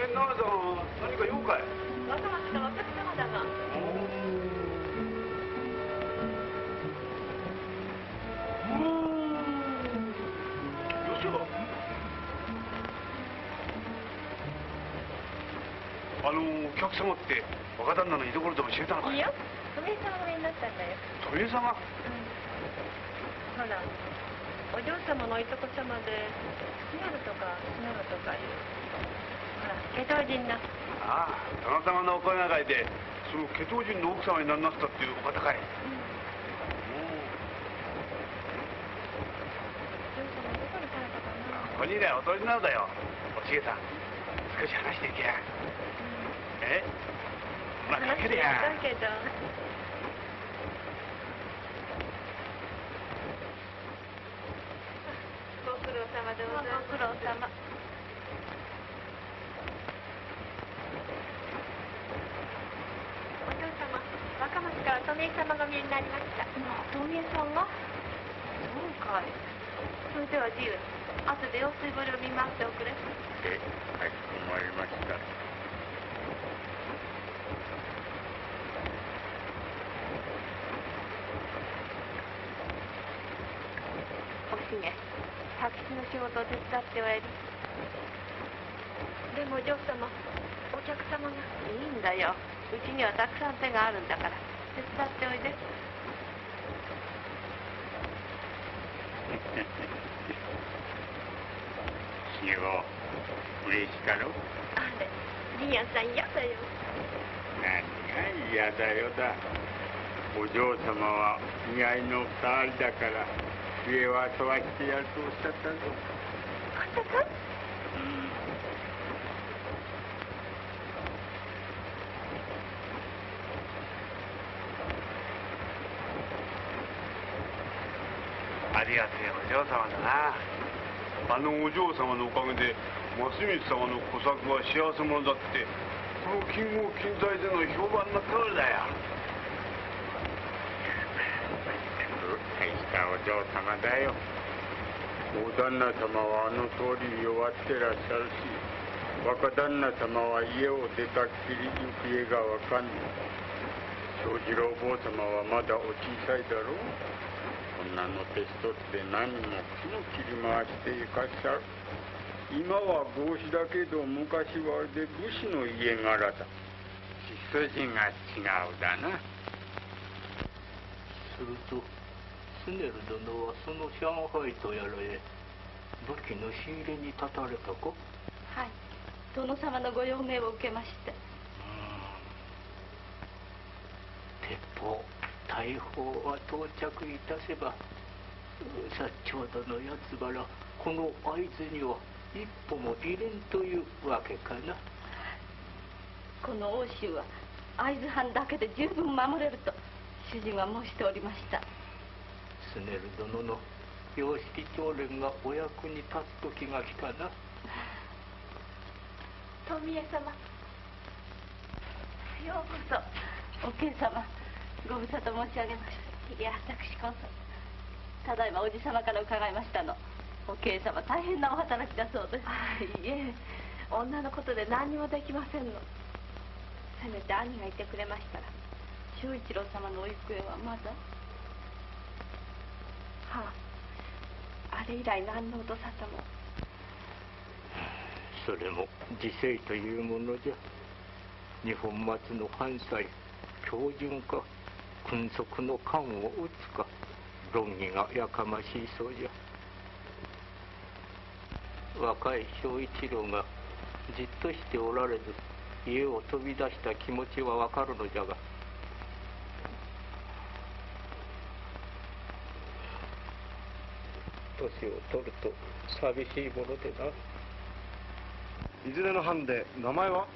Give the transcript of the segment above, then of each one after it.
え、奈々さん、何か用かい？ 若松のお客様だが。 よっしゃ。お客様って若旦那の居所でも教えたのかい？ いや、富江様がいなったんだよ。 富江様？ ほら、お嬢様のいとこ様で、スネルとかスネルとかいう。ほら、ケトウジンな。 ああ、たまたまのお声がかいで、そのケトウジンの奥様になりなったっていうお方かい。 お嬢様どこにされたかな？ ここにいりゃお通りなのだよ。おしげさん、少し話していけや。まあ、かけるや。 だけど。ご苦労様でございます。ご苦労様。お嬢様、若松から富江様がお見えになりました。富江さんが？そうかい。それでは自由に、後で用水堀を見回っておくれ。 かしこまりました。 おしげ、宅地の仕事を手伝ってはいる。でもお嬢様、お客様が。いいんだよ。うちにはたくさん手があるんだから、手伝っておいで。 しよう、嬉しかろう。 あれ、リアさん嫌だよ。 何が嫌だよだ。お嬢様は意外の二人だから、上は遊ばしてやるとおっしゃったぞ。 まさか？ ありがてえお嬢様だな。あのお嬢様のおかげで増光様の小作は幸せ者だってこの近郷近在での評判の通りだよ。 大したお嬢様だよ。大旦那様はあの通り弱ってらっしゃるし、若旦那様は家を出たっきり行方がわかんない。長次郎坊様はまだお小さいだろう。女の手一つで何も気の切り回していかっしゃる。今は合子だけど昔はで武士の家柄だ。血筋が違うだな。 するとスネル殿はその上海とやらへ武器の仕入れに立たれたか？ はい、殿様のご用命を受けまして。 鉄砲大砲は到着いたせば、薩長殿やつばらこの会津には一歩も入れんというわけかな。 この奥州は会津藩だけで十分守れると主人は申しておりました。 スネル殿の様式調練がお役に立つ時が来たな。 富江様、ようこそ。お兄様、ご無沙汰申し上げます。いや、私こそただいまおじ様から伺いましたの。お兄様大変なお働きだそうです。いえ、女のことで何にもできませんの。せめて兄がいてくれましたら、周一郎様のお行方はまだ。はあ、あれ以来何の音沙汰も。 それも時勢というものじゃ。二本松の藩祭標準か君側の官を打つか、論議がやかましいそうじゃ。若い正一郎がじっとしておられず家を飛び出した気持ちはわかるのじゃが、年を取ると寂しいものでな。 いずれの藩で名前は？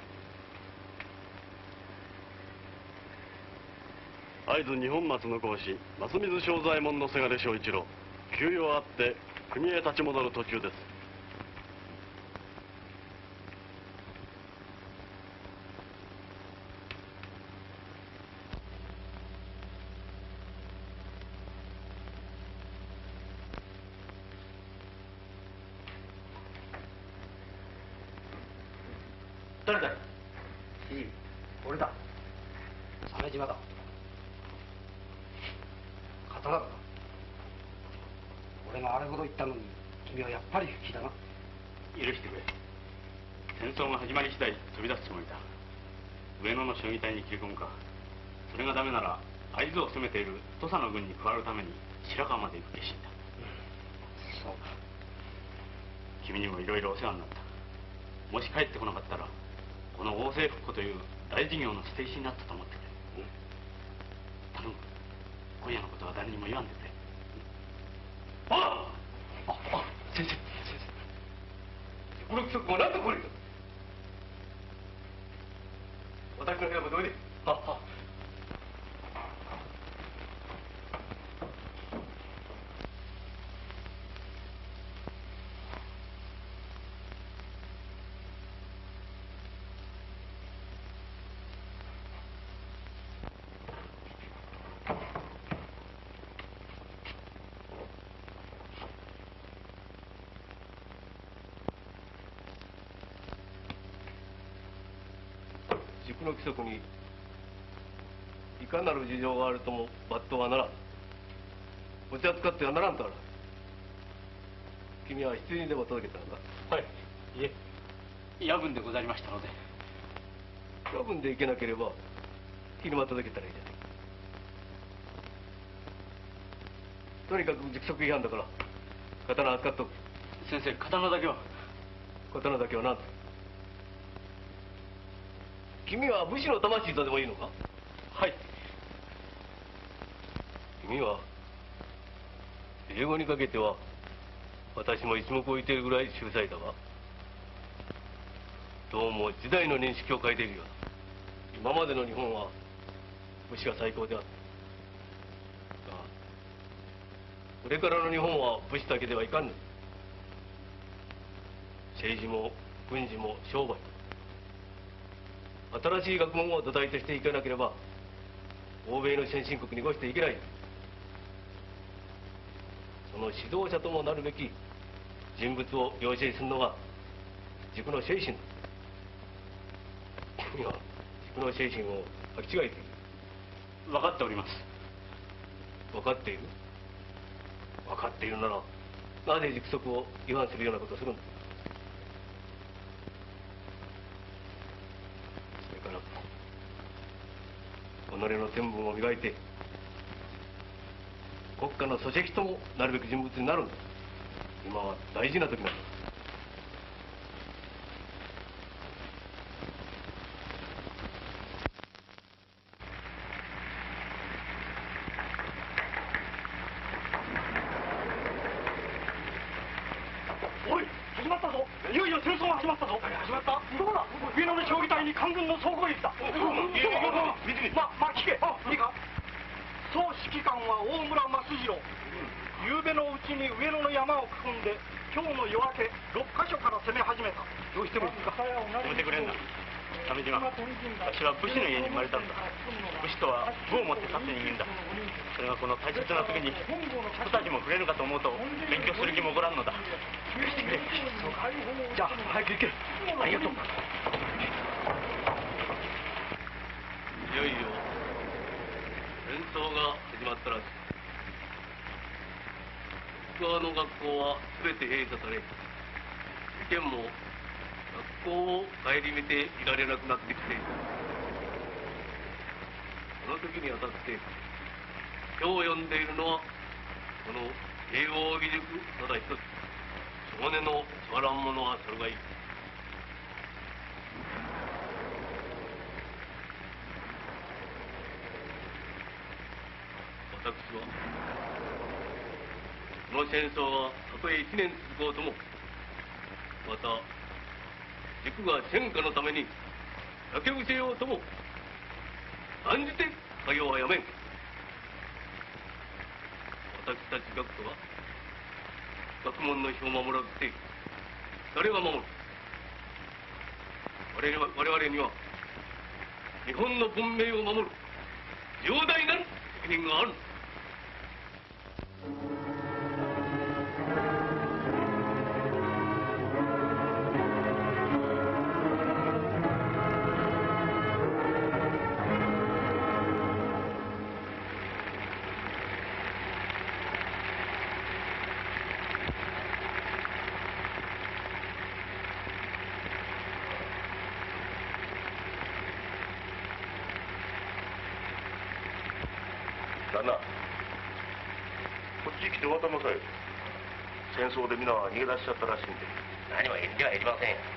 会津二本松の講師増水正左衛門のせがれ正一郎、休養あって国へ立ち戻る途中です。 誰だい？ いい、俺だ。鮫島だ。刀だな。俺があれほど言ったのに君はやっぱり不気だな。 許してくれ。戦争が始まり次第飛び出すつもりだ。上野の将棋隊に切り込むか。それがダメなら会津を攻めている土佐の軍に加わるために白河まで行く決心だ。 そうか。 君にもいろいろお世話になった。もし帰ってこなかったらこの王政復古という大事業の捨て石になったと思ってくれ。頼む。今夜のことは誰にも言わんでくれ。 先生、この規則は何とこれだ。私の部屋もどいで。 塾の規則にいかなる事情があるとも抜刀はならん。お茶使ってはならんとある。君は羊にでも届けたのか。 はい。いえ、夜分でございましたので。 夜分で行けなければ昼間届けたらいいじゃない。とにかく塾則違反だから刀扱っとく。 先生、刀だけは。 刀だけは何と。君は武士の魂とでもいいのか。 はい。 君は英語にかけては私も一目置いているぐらい秀才だが、どうも時代の認識を変えているようだ。今までの日本は武士が最高であった。がこれからの日本は武士だけではいかんの。政治も軍事も商売も新しい学問を土台としていかなければ欧米の先進国に越していけない。その指導者ともなるべき人物を養成するのが塾の精神だ。君は塾の精神を履き違えている。 分かっております。 分かっている。分かっているならなぜ塾則を違反するようなことをするんだ。それから己の天分を磨いて国家の礎石ともなるべく人物になるんだ。今は大事な時なんだ。 おい、始まったぞ。いよいよ戦争が始まったぞ。始まった。どこだ。上野の将棋隊に官軍の総攻撃だ。まあ聞け。いいか。総指揮官は大村益次郎。夕べのうちに上野の山を囲んで今日の夜明け6カ所から攻め始めた。どうしてもいいか。 止めてくれんな。鮫島、私は武士の家に生まれたんだ。武士とは武を持って立つ人間だ。それがこの大切な時に人たちもくれるかと思うと勉強する気も起こらんのだ。許してくれ。 そうか。じゃあ早く行け。ありがとう。 いよいよ戦争が始まったらしい。側の学校は全て閉鎖され、世間も学校を顧みていられなくなってきている。この時にあたって今日読んでいるのはこの慶応義塾ただ一つ。少年のつまらんものはそれがいい。私はこの戦争がたとえ1年続こうとも、また塾が戦果のために焼け失せようとも断じて作業はやめん。私たち学徒は学問の日を守らずして誰が守る。我々には日本の文明を守る重大なる責任がある。 旦那、こっち来て渡んなさい。戦争で皆は逃げ出しちゃったらしいんで。何も遠慮はいりませんよ。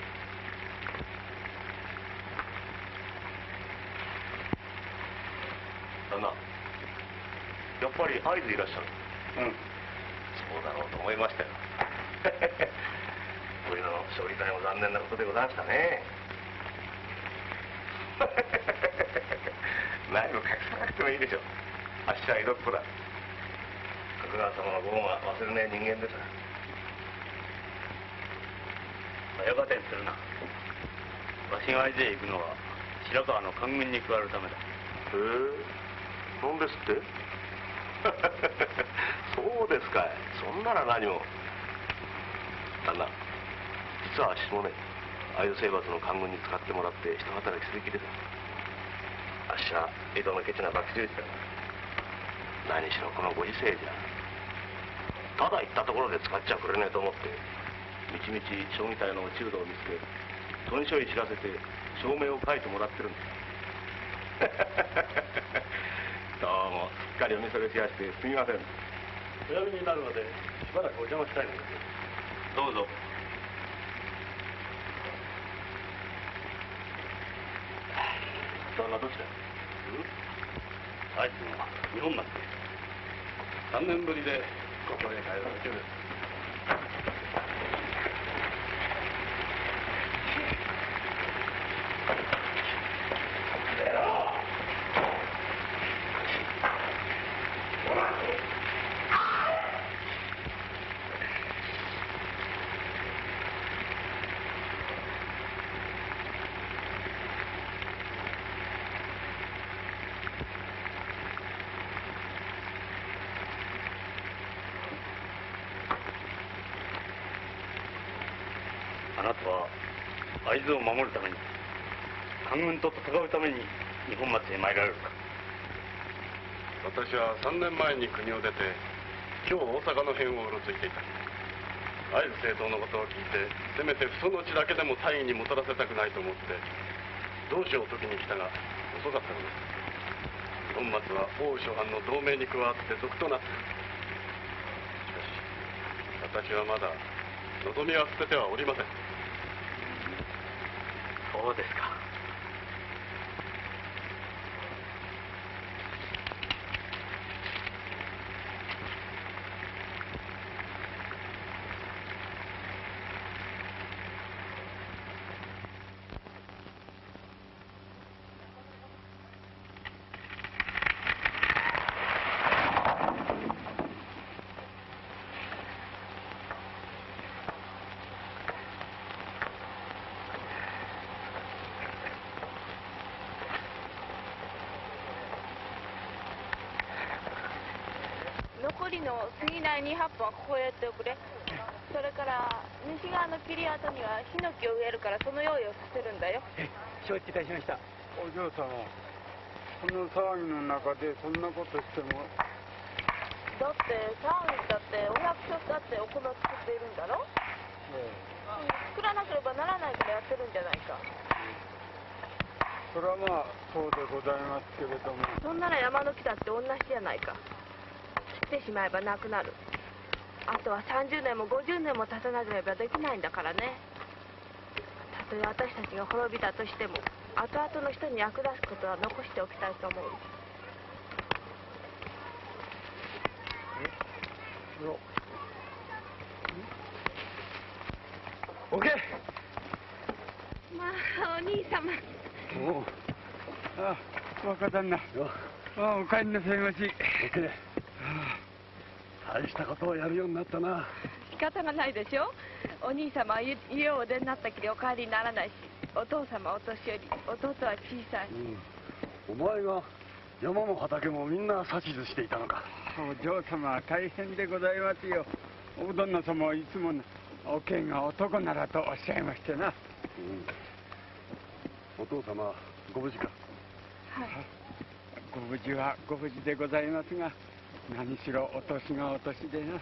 旦那、やっぱり会津いらっしゃる。うん。そうだろうと思いましたよ。こういうの勝利会も残念なことでございましたね。何も隠さなくてもいいでしょう。あっしは江戸っ子だ。角川様のご恩は忘れない人間です。 親方にするな。わしが会津へ行くのは白川の官軍に加わるためだ。 へえ、なんですって？そうですかい。そんなら何も。旦那、実はあっしもね、会津征伐の官軍に使ってもらって一働きする気です。あっしは江戸のケチな博打ですから。何しろこのご時世じゃ、ただ行ったところで使っちゃくれねえと思って、みちみち将棋隊の落ちるのを見つけ、屯所へ知らせて証明を書いてもらってるんです。どうもすっかりお見それしやしてすみません。 おやみになるまでしばらくお邪魔したいのです。どうぞ。旦那どちらへ？会津の日本町です。3年ぶりでここへ帰られてる。あなたは会津を守るために、官軍と戦うために日本町へ参られるか？ 私は3年前に国を出て今日大阪の辺をうろついていた。会津政党のことを聞いて、せめて裾の血だけでも大義にもたらせたくないと思って同志を時に来たが遅かったのです。本松は大諸藩の同盟に加わって賊となっている。しかし私はまだ望みは捨ててはおりません。 そうですか。 残りの過ぎない2、8本はここへやっておくれ。それから西側の切り跡にはヒノキを植えるからその用意をさせるんだよ。 承知いたしました。 お嬢様、この騒ぎの中でそんなことしても。 だって騒ぎだってお百姓だってお米を作っているんだろ。作らなければならないからやってるんじゃないか。 それはまあそうでございますけれども。 そんなら山の木だって同じじゃないか。切ってしまえばなくなる。あとは30年も50年も経たなければできないんだからね。たとえ私たちが滅びたとしても後々の人に役立つことは残しておきたいと思う。 おけ。 まあお兄様。 おう。ああ、若旦那。ああ、お帰りなさいまし。 おけ。大したことをやるようになったな。 仕方がないでしょ。お兄様は家をお出になったきりお帰りにならないし、お父様はお年寄り、弟は小さい。 お前が山も畑もみんな指図していたのか。 お嬢様は大変でございますよ。お旦那様はいつもおけんが男ならとおっしゃいましてな。 お父様ご無事か？ はい。 ご無事はご無事でございますが、何しろお年がお年でな。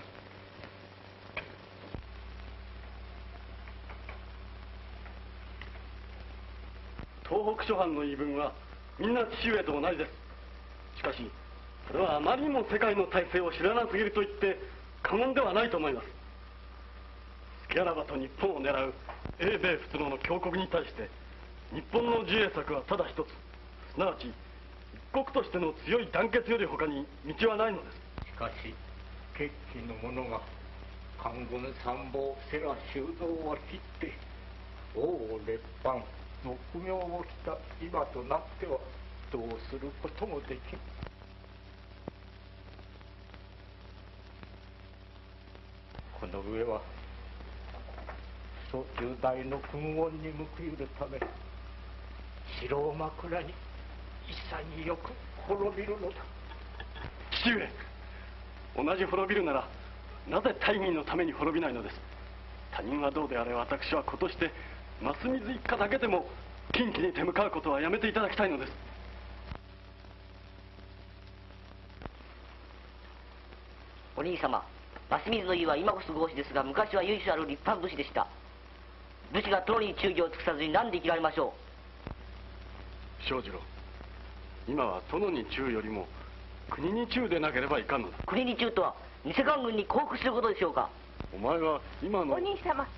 東北諸藩の言い分はみんな父上と同じです。しかしそれはあまりにも世界の体制を知らなすぎると言って過言ではないと思います。隙あらばと日本を狙う英米仏の強国に対して日本の自衛策はただ一つ、すなわち一国としての強い団結より他に道はないのです。 しかし決起の者が官軍参謀世良修造を切って王を列藩俗名を着た今となってはどうすることもできん。この上はそ重大の君恩に報いるため城を枕に潔く滅びるのだ。 父上、同じ滅びるならなぜ大義のために滅びないのです。他人はどうであれ私は子として増水一家だけでも近畿に手向かうことはやめていただきたいのです。 お兄様、増水の家は今こそ合子ですが、昔は由緒ある立派な武士でした。武士が殿に忠義を尽くさずに何で生きられましょう。正次郎、今は殿に忠よりも国に忠でなければいかんのだ。 国に忠とは偽官軍に降伏することでしょうか。 お前は今の。 お兄様、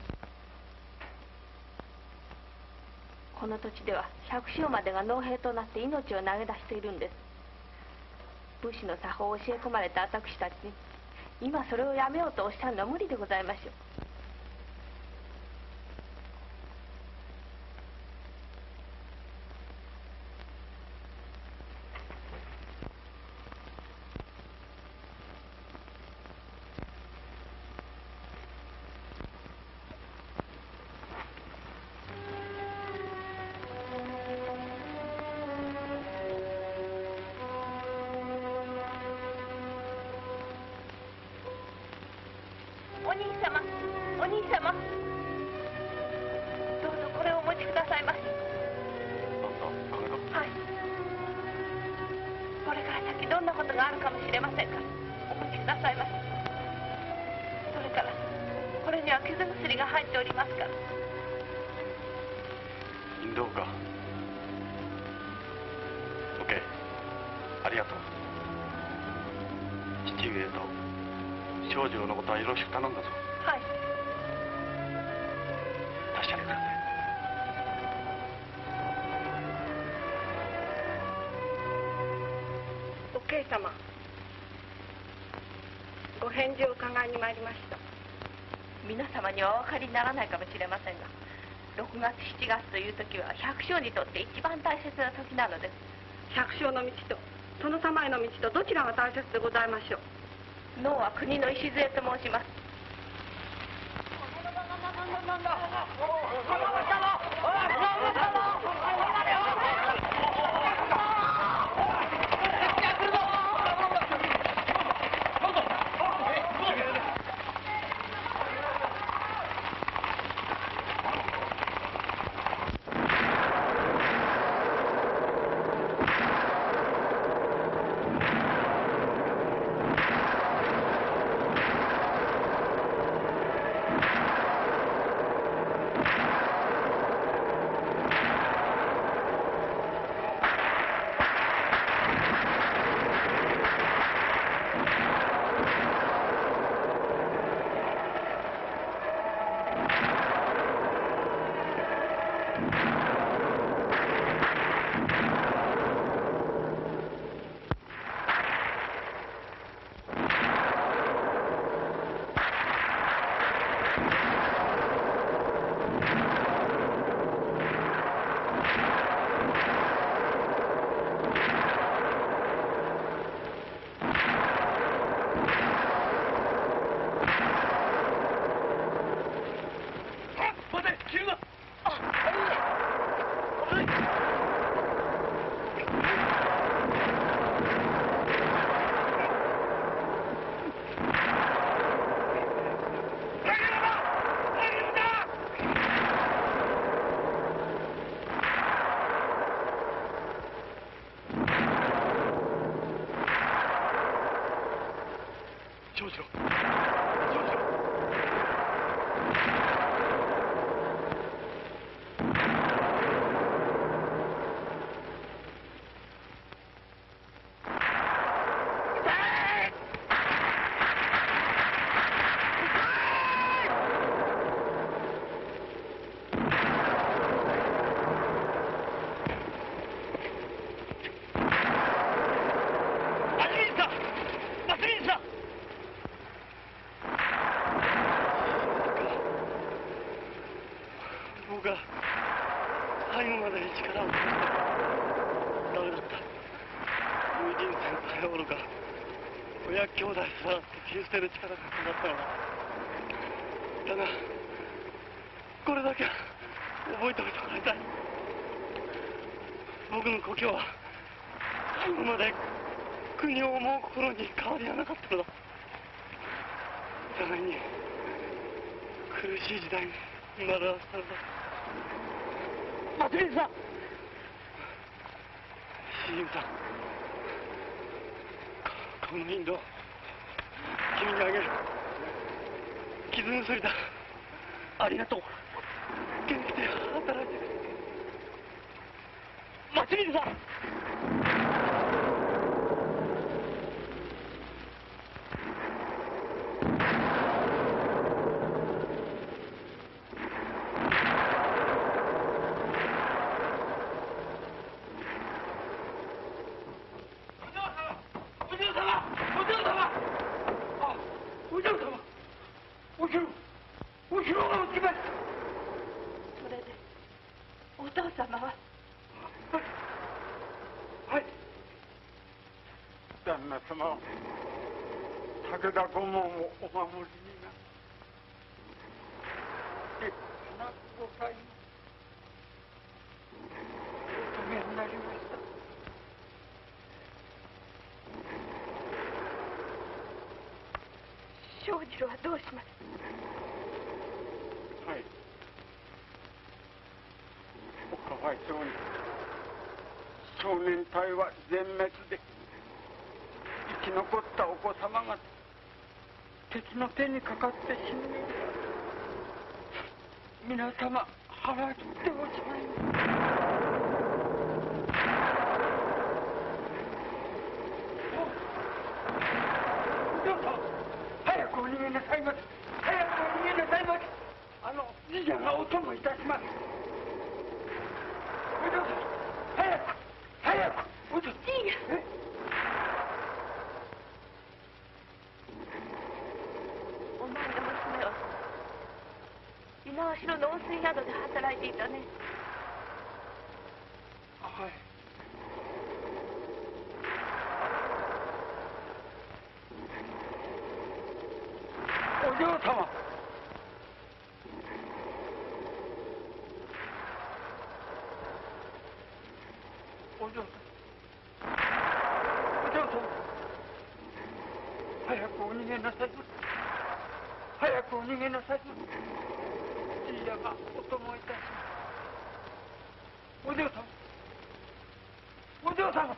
この土地では百姓までが農兵となって命を投げ出しているんです。武士の作法を教え込まれた私たちに今それをやめようとおっしゃるのは無理でございましょう。お兄様、お兄様、どうぞこれをお持ちくださいまし。はい。これから先どんなことがあるかもしれませんからお持ちくださいまし。それからこれには傷薬が入っておりますから。 どうか。おけ、ありがとう。父上と正次郎のことはよろしく頼んだぞ。 はい。 達者にください。 お慶様、ご返事を伺いに参りました。皆様にはお分かりにならないかもしれませんが、6月7月という時は百姓にとって一番大切な時なのです。百姓の道と殿様への道とどちらが大切でございましょう。脳は国の礎と申します。 先輩おるか親兄弟すら突き捨てる力がかかったのだ。だがこれだけは覚えておいてもらいたい。僕の故郷は最後まで国を思う心に変わりはなかったのだ。お互いに苦しい時代に生まれ合わせたのだ。松水さん、シーさん、このインド君にあげる。傷薬だ。ありがとう。元気で働いてる。松水さん。 旦那様、武田御門をお守りにな。立派なご祭のお遂げになりました。 庄次郎はどうします？ はい。おかわいそうに少年隊は全滅で生き残ったお子様が敵の手にかかって死ぬ。皆様腹切っておしまいます。お嬢様、早くお逃げなさいませ。早くお逃げなさいませ。次女がお供いたします。お嬢様、早く早く。お嬢様、 お前の娘は猪苗代の温水宿で働いていたね。 はい。お嬢様、お嬢様、お嬢様、早くお逃げなさいませ。早くお逃げなさいませ。じいやがお供いたします。お嬢様、お嬢様。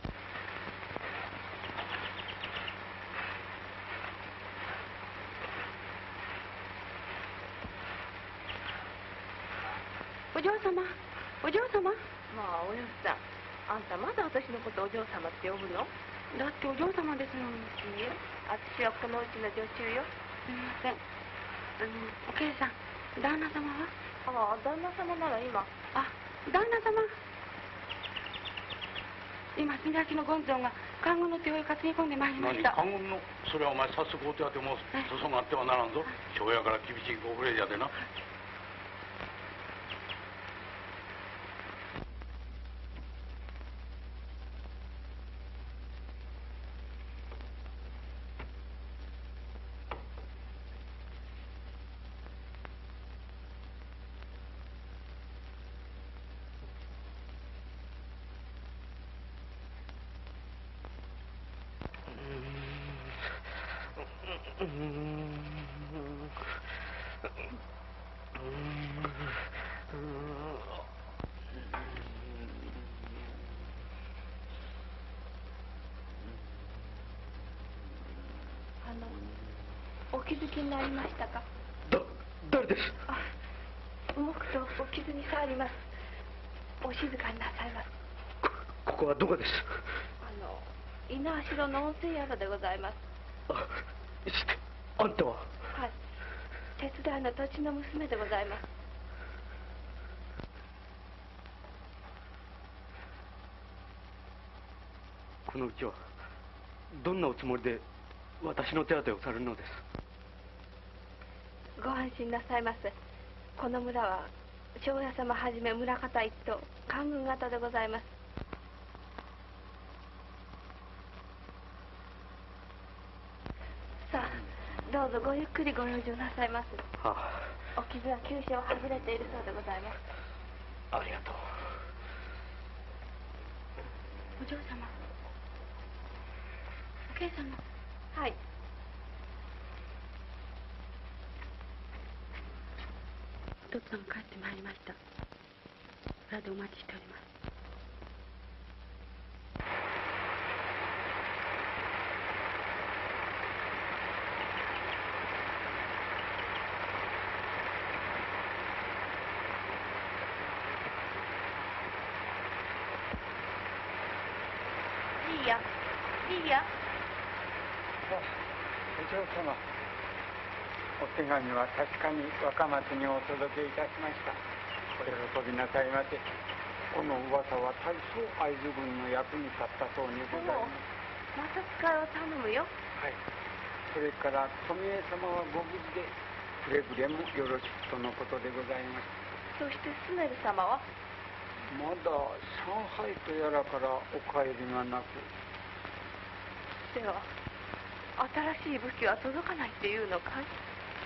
お嬢様、お嬢様。まあおやつさん、あんたまだ私のことお嬢様って呼ぶの？だってお嬢様ですのに。いいえ、私はこのうちの女中よ。すみません。おけいさん、旦那様は？ああ、旦那様なら今。あ、旦那様。今、墨焼の権蔵が官軍の手を担ぎ込んでまいりました。 何、官軍の？それはお前早速お手当ても注がってはならんぞ。庄屋から厳しいご無礼じゃでな。 お気づきになりましたか？ 誰です？ あ、動くとお傷に触ります。お静かになさいます。 ここはどこです？ 猪苗代の温泉宿でございます。 してあんたは？ はい、手伝いの土地の娘でございます。 このうちはどんなおつもりで私の手当てをされるのです？ ご安心なさいませ。この村は庄屋様はじめ村方一党官軍方でございます。 どうぞごゆっくりご養生なさいます。 はあ、 お傷は急所を外れているそうでございます。 ありがとう。 お嬢様。おけい様。はい。とっつぁん帰ってまいりました。裏でお待ちしております。リーヤ、リーヤ。 お嬢様、お手紙は確かに若松にお届けいたしました。お喜びなさいませ。この噂は大層会津軍の役に立ったそうにございます。 また使いを頼むよ。 はい。それから富江様はご無事で、くれぐれもよろしくとのことでございます。 そしてスネル様はまだ上海とやらからお帰りがなく。 では新しい武器は届かないっていうのかい？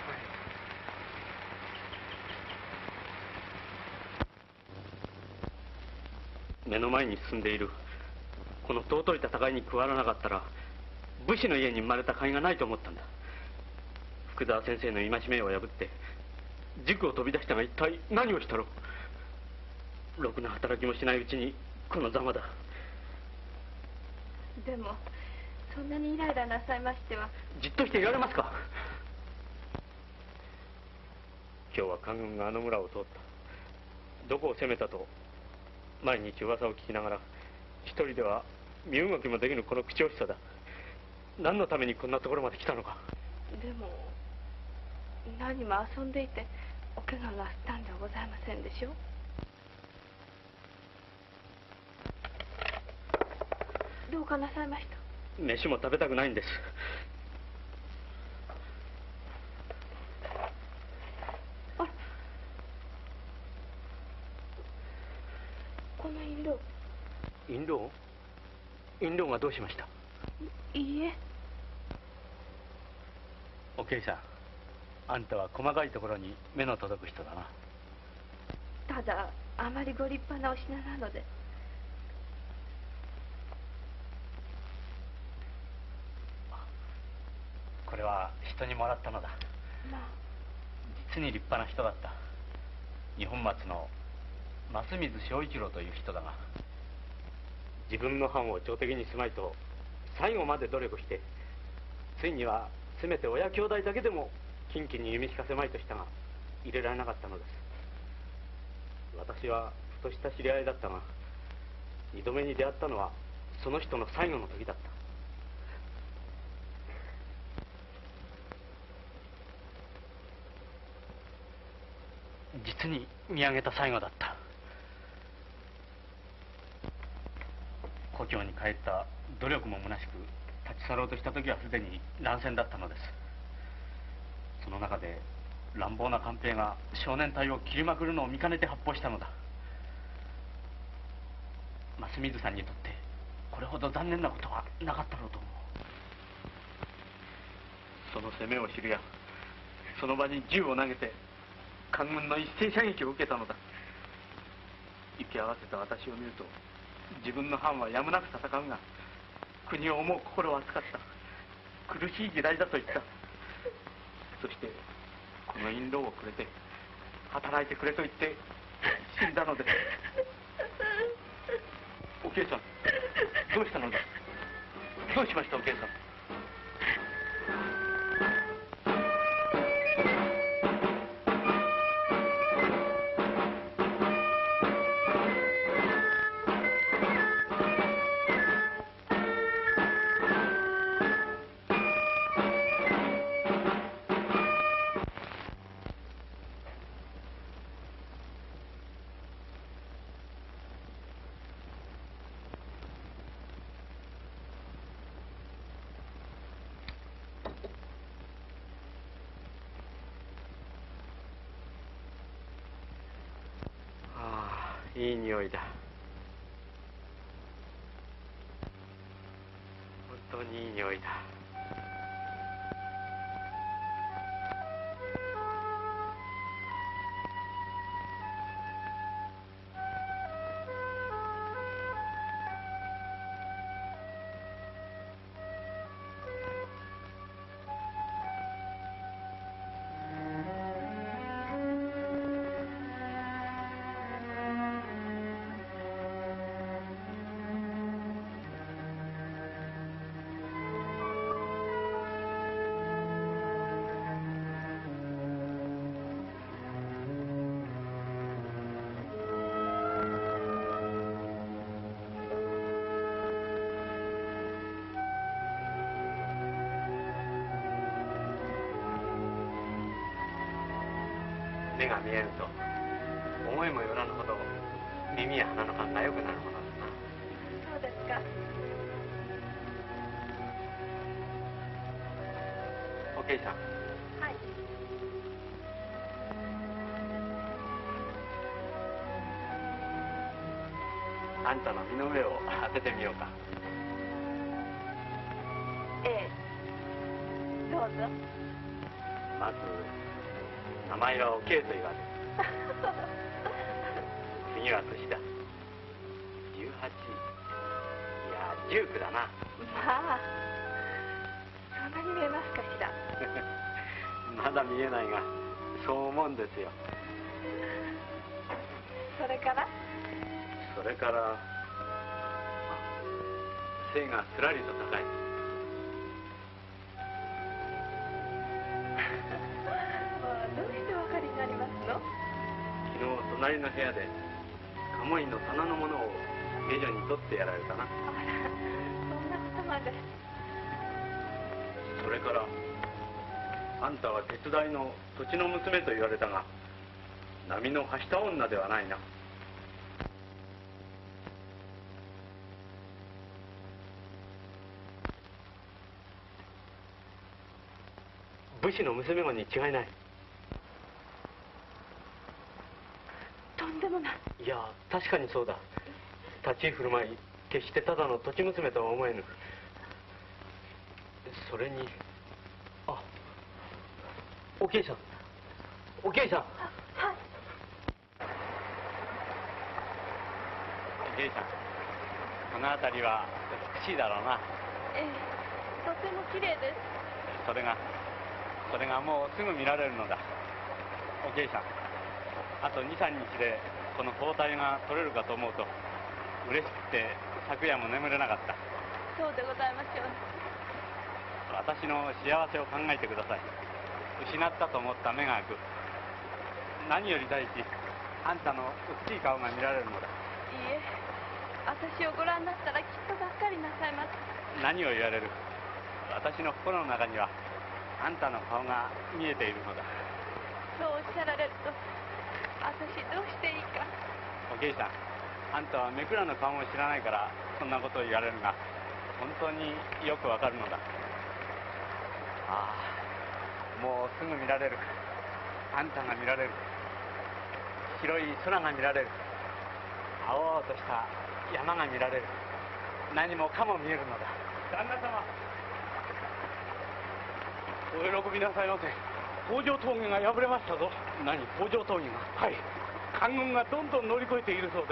目の前に進んでいるこの尊い戦いに加わらなかったら武士の家に生まれた甲斐がないと思ったんだ。福沢先生の戒めを破って塾を飛び出したが一体何をしたろう。ろくな働きもしないうちにこのざまだ。 でもそんなにイライラなさいましては。 じっとしていられますか。今日は官軍があの村を通った。どこを攻めたと毎日噂を聞きながら一人では身動きもできぬこの口惜しさだ。何のためにこんなところまで来たのか。 でも何も遊んでいてお怪我なすったんではございませんでしょう。どうかなさいました？ 飯も食べたくないんです。 あら、この印籠。 印籠？印籠がどうしました？ いいえ。 おけいさん、あんたは細かいところに目の届く人だな。 ただあまりご立派なお品なので。 これは人にもらったのだ。 まあ、 実に立派な人だった。二本松の増水正一郎という人だが、自分の藩を朝敵にすまいと最後まで努力して、ついにはせめて親兄弟だけでも近畿に弓引かせまいとしたが入れられなかったのです。私はふとした知り合いだったが、二度目に出会ったのはその人の最後の時だった。実に見上げた最後だった。故郷に帰った努力も虚しく立ち去ろうとした時はすでに乱戦だったのです。その中で乱暴な官兵が少年隊を切りまくるのを見かねて発砲したのだ。増水さんにとってこれほど残念なことはなかったろうと思う。その攻めを知るやその場に銃を投げて官軍の一斉射撃を受けたのだ。行き合わせた私を見ると、自分の藩はやむなく戦うが国を思う心は熱かった。苦しい時代だと言った。そしてこの印籠をくれて働いてくれと言って死んだのです。おけいさん、どうしたのだ。どうしましたおけいさん。いい匂いだ。本当にいい匂いだ。 目が見えると思いもよらぬほど耳や鼻の感が良くなるものだな。 そうですか。 おけいさん。 はい。 あんたの身の上を当ててみようか。 ええ。どうぞ。 まず名前はおけいと言われる。次は年だ。18、いや19だな。 まあ、そんなに見えますかしら。 まだ見えないがそう思うんですよ。 それからそれから背がすらりと高い。 どうしてお分かりになりますの？ 昨日隣の部屋で鴨居の棚のものを下女に取ってやられたな。 あら、そんなことまで。 それからあんたは手伝いの土地の娘と言われたが波のはした女ではないな。武士の娘子に違いない。 とんでもない。 いや確かにそうだ。立ち居振る舞い決してただの土地娘とは思えぬ。それにおけいさんおけいさん。はい。おけいさん、この辺りは美しいだろうな。 ええ、とても綺麗です。 それがもうすぐ見られるのだ。おけいさん、あと2、3日でこの交代が取れるかと思うと嬉しくて昨夜も眠れなかった。 そうでございましょう。 私の幸せを考えてください。失ったと思った目が開く。何より第一、あんたの美しい顔が見られるのだ。 いいえ、私をご覧になったらきっとがっかりなさいます。 何を言われる。私の心の中にはあんたの顔が見えているのだ。 そうおっしゃられると私どうしていいか。 おけいさん、あんたはめくらの顔も知らないからそんなことを言われるが本当によくわかるのだ。ああ、もうすぐ見られる。あんたが見られる。白い空が見られる。青々とした山が見られる。何もかも見えるのだ。旦那様、お喜びなさいませ。北条峠が破れましたぞ。何、北条峠が？はい、官軍がどんどん乗り越えているそうで。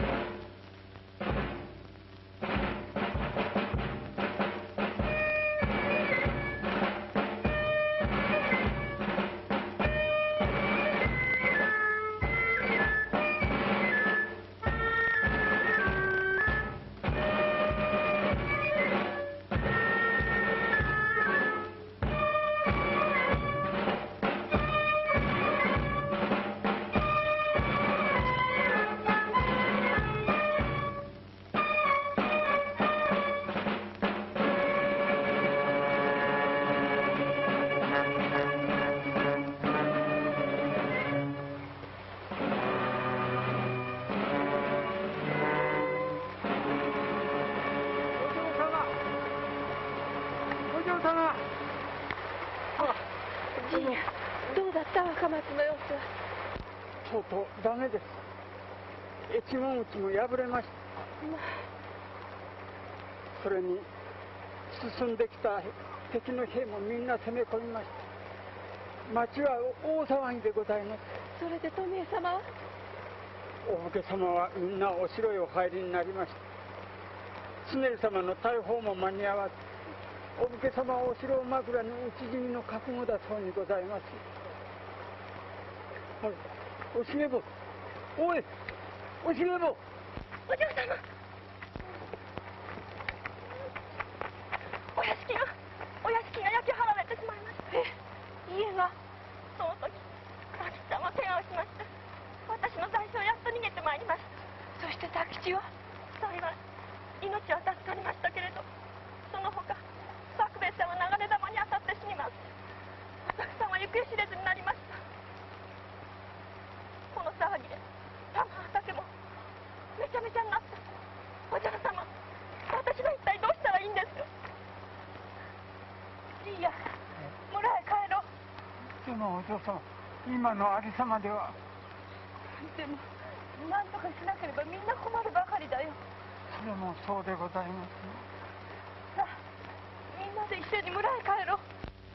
どうだった若松の様子は。 とうとうダメです。越門打ちも破れました。それに進んできた敵の兵もみんな攻め込みました。町は大騒ぎでございます。 それで富江様は？ お武家様はみんなお城へお入りになりました。常頼様の大砲も間に合わず、お武家様はお城を枕に討ち死にの覚悟だそうにございます。おしげぼ、おい、おしげぼ。 お嬢様、お屋敷が焼き払われてしまいました。家が？その時佐吉さんは怪我をしました。私の在所をやっと逃げてまいりました。そして佐吉は？幸い命は助かりましたけれど、その他作兵衛さんは流れ弾に当たって死にます。私さんは行方知れずになりました。 お嬢様、今のありさまでは。 でも何とかしなければみんな困るばかりだよ。 それもそうでございます。 さあみんなで一緒に村へ帰ろう。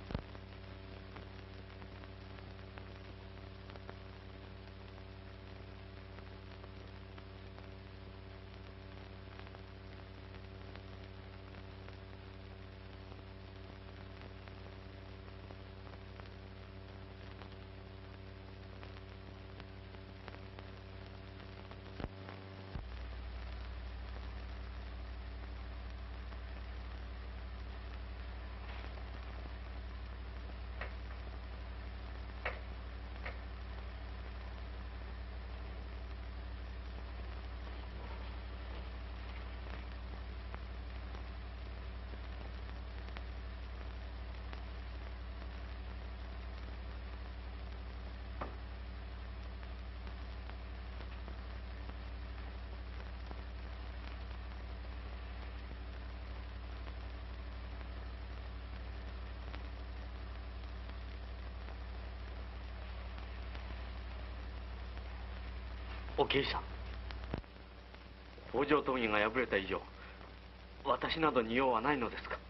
おけいさん、北条党議が敗れた以上、私などに用はないのですか？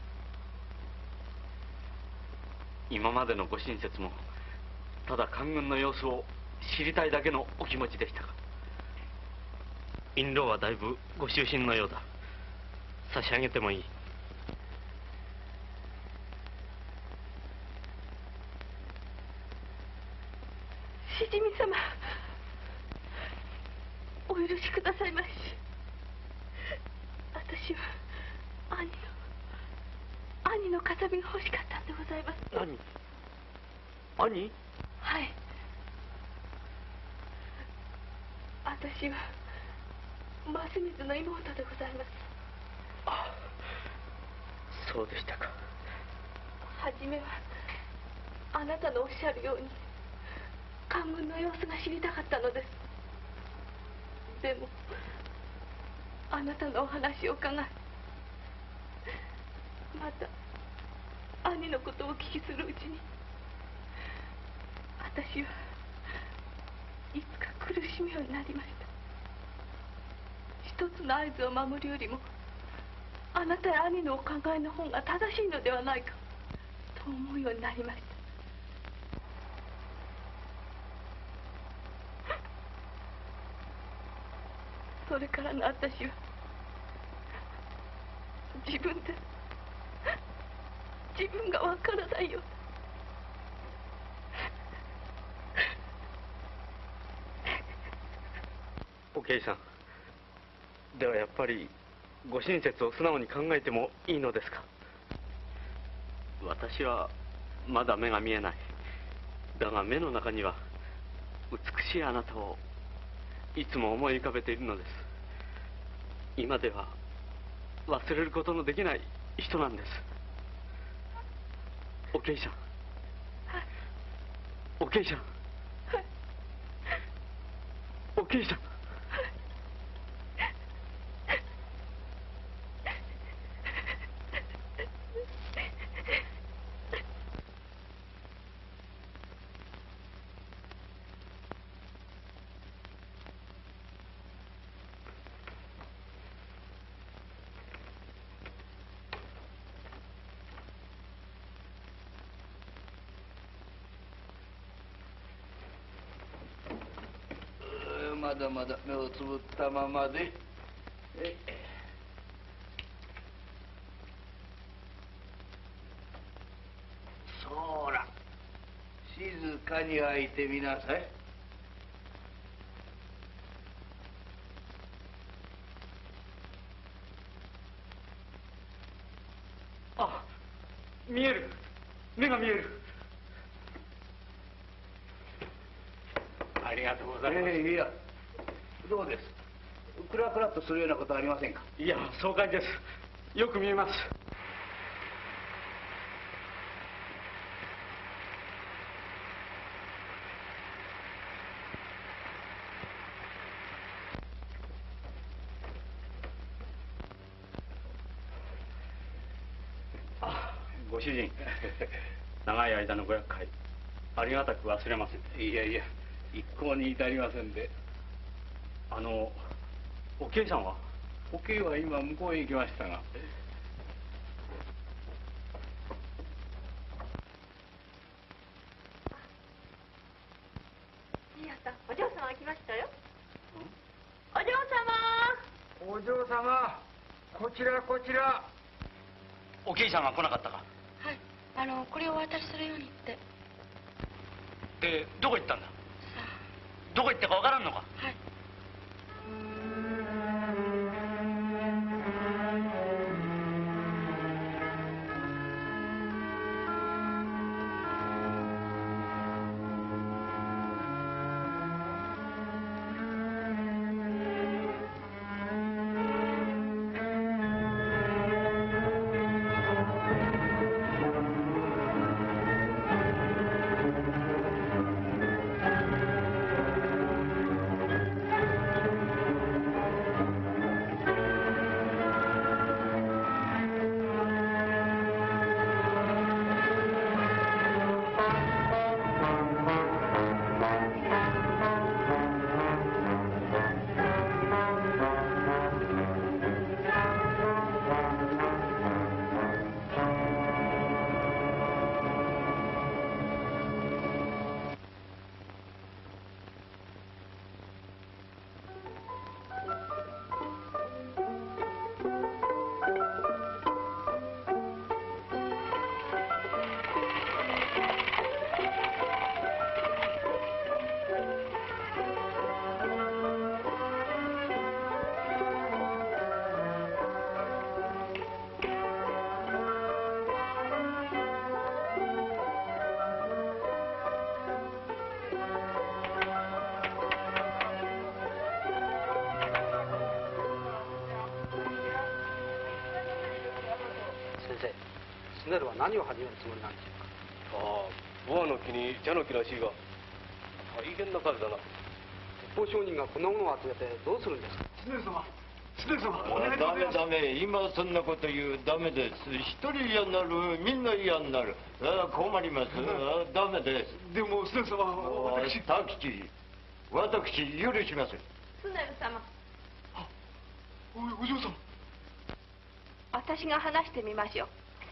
今までのご親切もただ官軍の様子を知りたいだけのお気持ちでしたか？印籠はだいぶご執心のようだ。差し上げてもいい。 しじみ様、お許しくださいまし。私は兄の飾りが欲しかったんでございます。 兄？ はい。私は増水の妹でございます。 あ、そうでしたか。 はじめはあなたのおっしゃるように官軍の様子が知りたかったのです。でもあなたのお話を伺い、また兄のことをお聞きするうちに、私はいつか苦しむようになりました。一つの合図を守るよりもあなたや兄のお考えの方が正しいのではないかと思うようになりました。それからの私は自分がわからないよ。 おけいさん、ではやっぱりご親切を素直に考えてもいいのですか？私はまだ目が見えない。だが目の中には美しいあなたをいつも思い浮かべているのです。今では忘れることのできない人なんです。おけいさん、おけいさん、おけいさん。 まだまだ目をつぶったままで。そら、静かに開いてみなさい。 あ、見える。目が見える。ありがとうございます。 いや、どうです？クラクラっとするようなことはありませんか？ いや、爽快です。よく見えます。あ、ご主人、長い間のご厄介ありがたく忘れません。 いやいや、一向に至りませんで。 おけいさんは？ おけいは今向こうへ行きましたが。 いいやった、お嬢様が来ましたよ。お嬢様。 お嬢様、こちらこちら。 おけいさんは来なかったか？ はい、これをお渡しするようにって。 で、どこ行ったんだ？どこ行ったかわからんのか？ はい。 スネルは何を始めるつもりなんでしょうか。 ボアの木に茶の木らしいが大変な数だな。 鉄砲商人がこんなものを集めてどうするんですか。 スネル様、スネル様、お願いでごダざいます。 メダメ、今そんなこと言う。ダメです。一人嫌になる、みんな嫌になる。困ります。ダメです。 でもスネル様、私。 タキチ、私許しません。 スネル様、 お嬢様。 私が話してみましょう。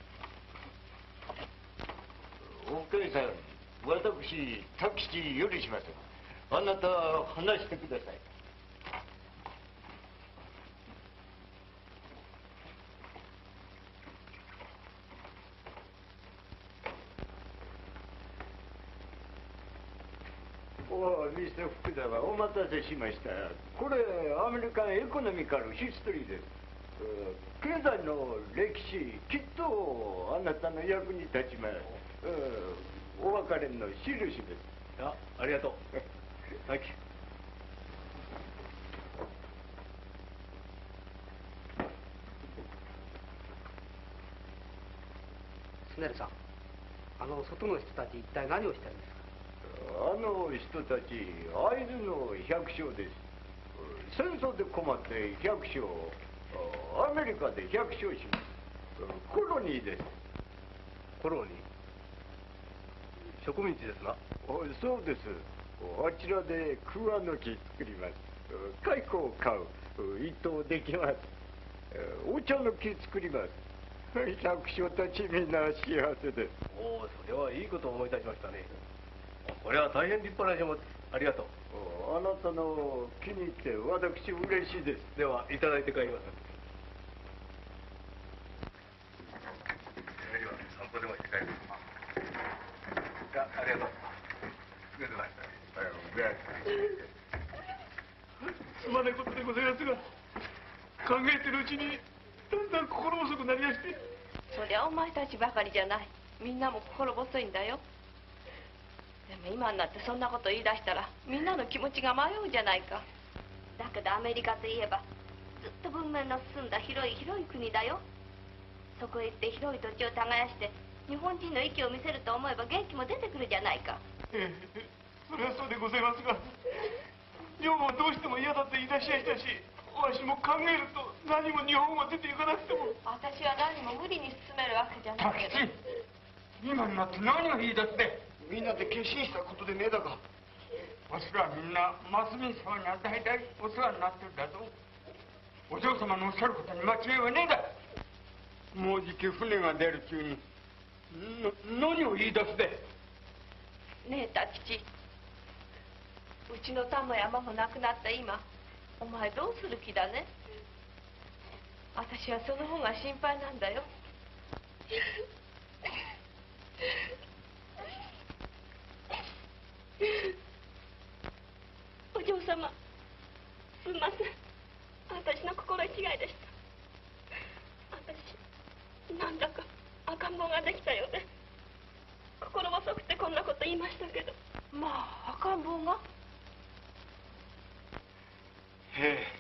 お母さん、私タキチ許しません。あなた話してください。ミスター福沢、お待たせしました。これアメリカンエコノミカルヒストリーです。経済の歴史、きっとあなたの役に立ちます。お別れの印です。 ありがとう。サンキュー。 スネルさん、外の人たち一体何をしてるんですか。 あの人たち、会津の百姓です。戦争で困って百姓、アメリカで百姓します。コロニーです。 コロニー、植民地ですな。 そうです。あちらで桑の木作ります。蚕を飼う。糸できます。お茶の木作ります。百姓たちみんな幸せです。 おお、それはいいことを思い出しましたね。これは大変立派な書物。ありがとう。 あなたの気に入って私嬉しいです。 ではいただいて帰ります。散歩でもして帰る。ありがとう。 すまないことでございますが、考えてるうちにだんだん心細くなりやして。 そりゃお前たちばかりじゃない。みんなも心細いんだよ。でも今になってそんなこと言い出したらみんなの気持ちが迷うじゃないか。だけどアメリカといえばずっと文明の進んだ広い広い国だよ。そこへ行って広い土地を耕して日本人の息を見せると思えば元気も出てくるじゃないか。 ええ、それはそうでございますが、女房はどうしても嫌だと言い出しやしたし、わしも考えると何も日本を出て行かなくても。 私は何も無理に進めるわけじゃないけど。 今になって何を言い出すで。 みんなで決心したことでねえだか。 わしらみんなマスミ様には代々お世話になってるんだぞ。お嬢様のおっしゃることに間違いはねえんだ。もうじき船が出る中に何を言い出すで。 ねえ太吉、うちの玉山も亡くなった今、お前どうする気だね。私はその方が心配なんだよ。 お嬢様、すみません。私の心違いでした。私、なんだか赤ん坊ができたようで、心細くてこんなこと言いましたけど。 まあ、赤ん坊が？ へえ。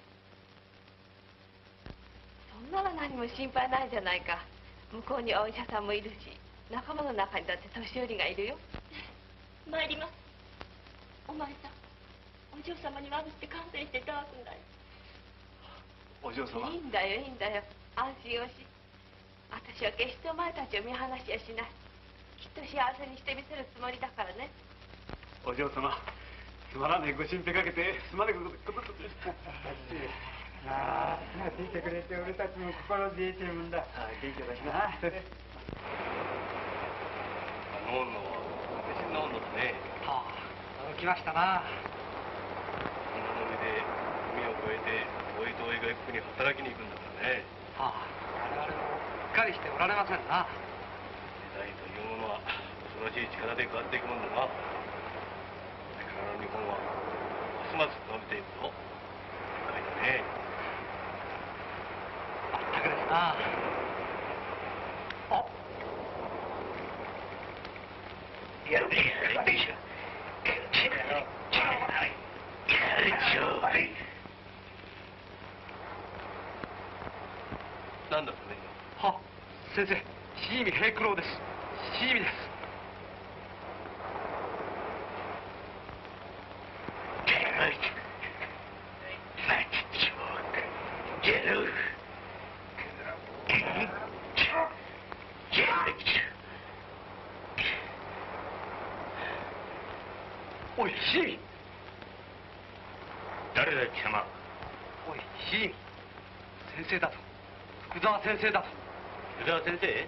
そんなら何も心配ないじゃないか。向こうにはお医者さんもいるし、仲間の中にだって年寄りがいるよ。 参ります。お前さん、お嬢様にわびって勘弁していただくんだよ。 お嬢様。 いいんだよ、いいんだよ。安心をし。私は決してお前たちを見放しやしない。きっと幸せにしてみせるつもりだからね。 お嬢様、つまらねえご心配かけてすまねえことです。 ああ、聞いてくれて俺たちも心強いてるもんだ。 元気を出しな。あの女は別人の女だね。 はあ、来ましたな。 こんなのみで海を越えておいとおい外国に働きに行くんだからね。 はあ、我々もしっかりしておられませんな。 時代というものは恐ろしい力で変わっていくもんだな。これからの日本はますます伸びていくぞ。はいだね。 まったくですな。あ、やるべきだ。 なんだそれ。 は、先生、シイミ平九郎です。シイミです。おい、シイミ。 誰だ貴様。 おい、シイミ。先生だと。福沢先生だと。 福沢先生？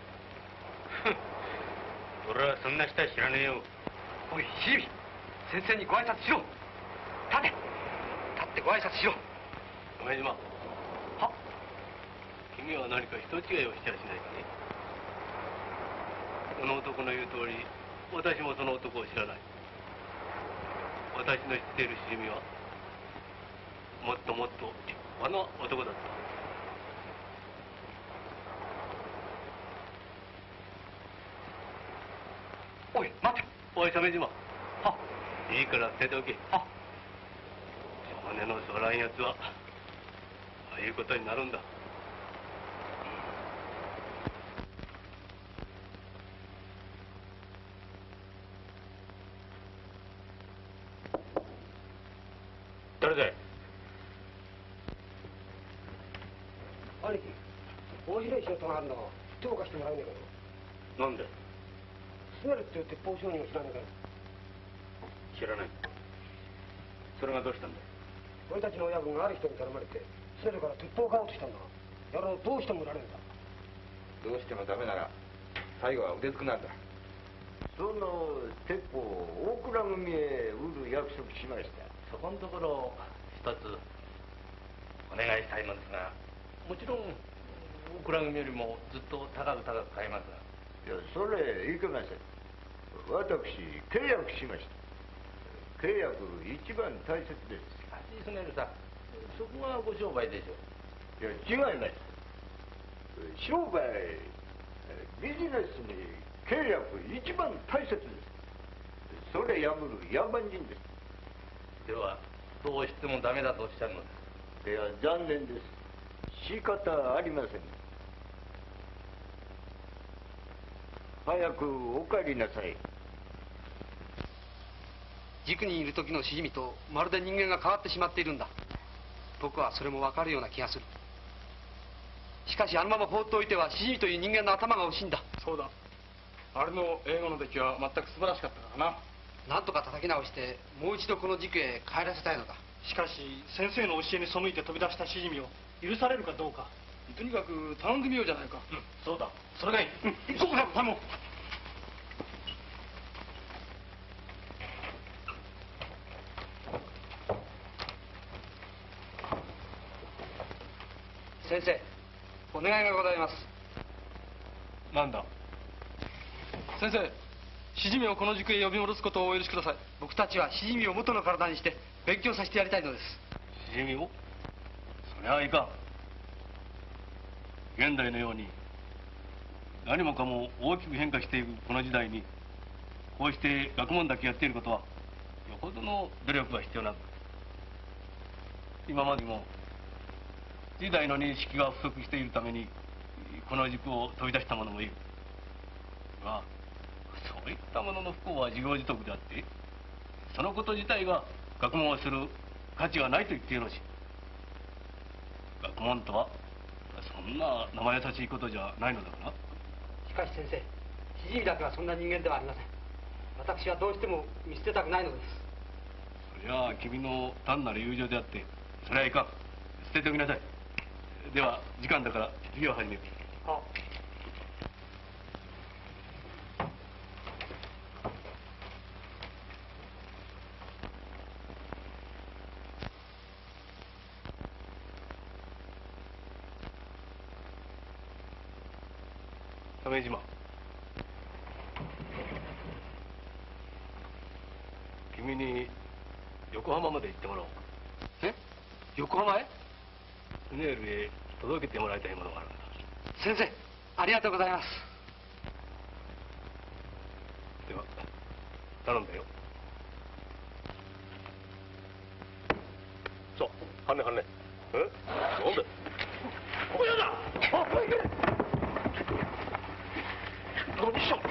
俺はそんな人は知らねえよ。 おい、シイミ。先生にご挨拶しろ。立ってご挨拶しろ。 亀島。 は？ 君は何か人違いをしちゃしないかね。この男の言う通り、私もその男を知らない。私の知っているしみはもっともっと立派な男だった。 おい、待て。 おい、鮫島。 は？ いいから捨てておけ。 は？ 金のそらんやつはああいうことになるんだ。 誰だい？ 兄貴、大広い仕事があるんだが手を貸してもらえねえかよ。 なんで？ スネルっていう鉄砲商人を知らねえかよ。 知らない。それがどうしたんだい？ 俺たちの親分がある人に頼まれてスネルから鉄砲を買おうとしたんだが、野郎どうしても売られるんだ。 どうしてもダメなら最後は腕つくなんだ。 その鉄砲大倉組へ売る約束しました。 そこのところ一つお願いしたいのですが、もちろん大倉組よりもずっと高く買いますが。 いや、それいけません。私契約しました。契約一番大切です。 スネルさん、そこがご商売でしょう。 いや、違います。商売ビジネスに契約一番大切です。それ破る野蛮人です。 ではどうしてもダメだとおっしゃるのです。 いや、残念です。仕方ありません。早くお帰りなさい。 塾にいる時のしじみとまるで人間が変わってしまっているんだ。僕はそれも分かるような気がする。しかしあのまま放っておいてはしじみという人間の頭が惜しいんだ。 そうだ。 あれの英語の出来は全く素晴らしかったからな。 なんとか叩き直してもう一度この塾へ帰らせたいのだ。 しかし先生の教えに背いて飛び出したしじみを許されるかどうか。とにかく頼んでみようじゃないか。 そうだ、それがいい。 行こうか、頼もう。 先生、お願いがございます。 なんだ。先生、しじみをこの塾へ呼び戻すことをお許しください。 僕たちはしじみを元の体にして勉強させてやりたいのです。 しじみをそりゃいかん。現代のように何もかも大きく変化していくこの時代にこうして学問だけやっていることはよほどの努力が必要なのだ。今までも時代の認識が不足しているためにこの塾を飛び出した者もいるが、そういった者の不幸は自業自得であってそのこと自体が学問をする価値がないと言ってよろしい。学問とはそんな生優しいことじゃないのだから。 しかし先生、しじみだけはそんな人間ではありません。私はどうしても見捨てたくないのです。 そりゃあ君の単なる友情であってそれはいかん。捨てておきなさい。では時間だから授業を始めよう。 は鮫島、君に横浜まで行ってもらおう。 え、横浜へ？ スネールへ届けてもらいたいものがあるんだ。 先生、ありがとうございます。 では頼んだよ。さあ、はねはね。なんでここやだ。あ、これ行け。どうしよう。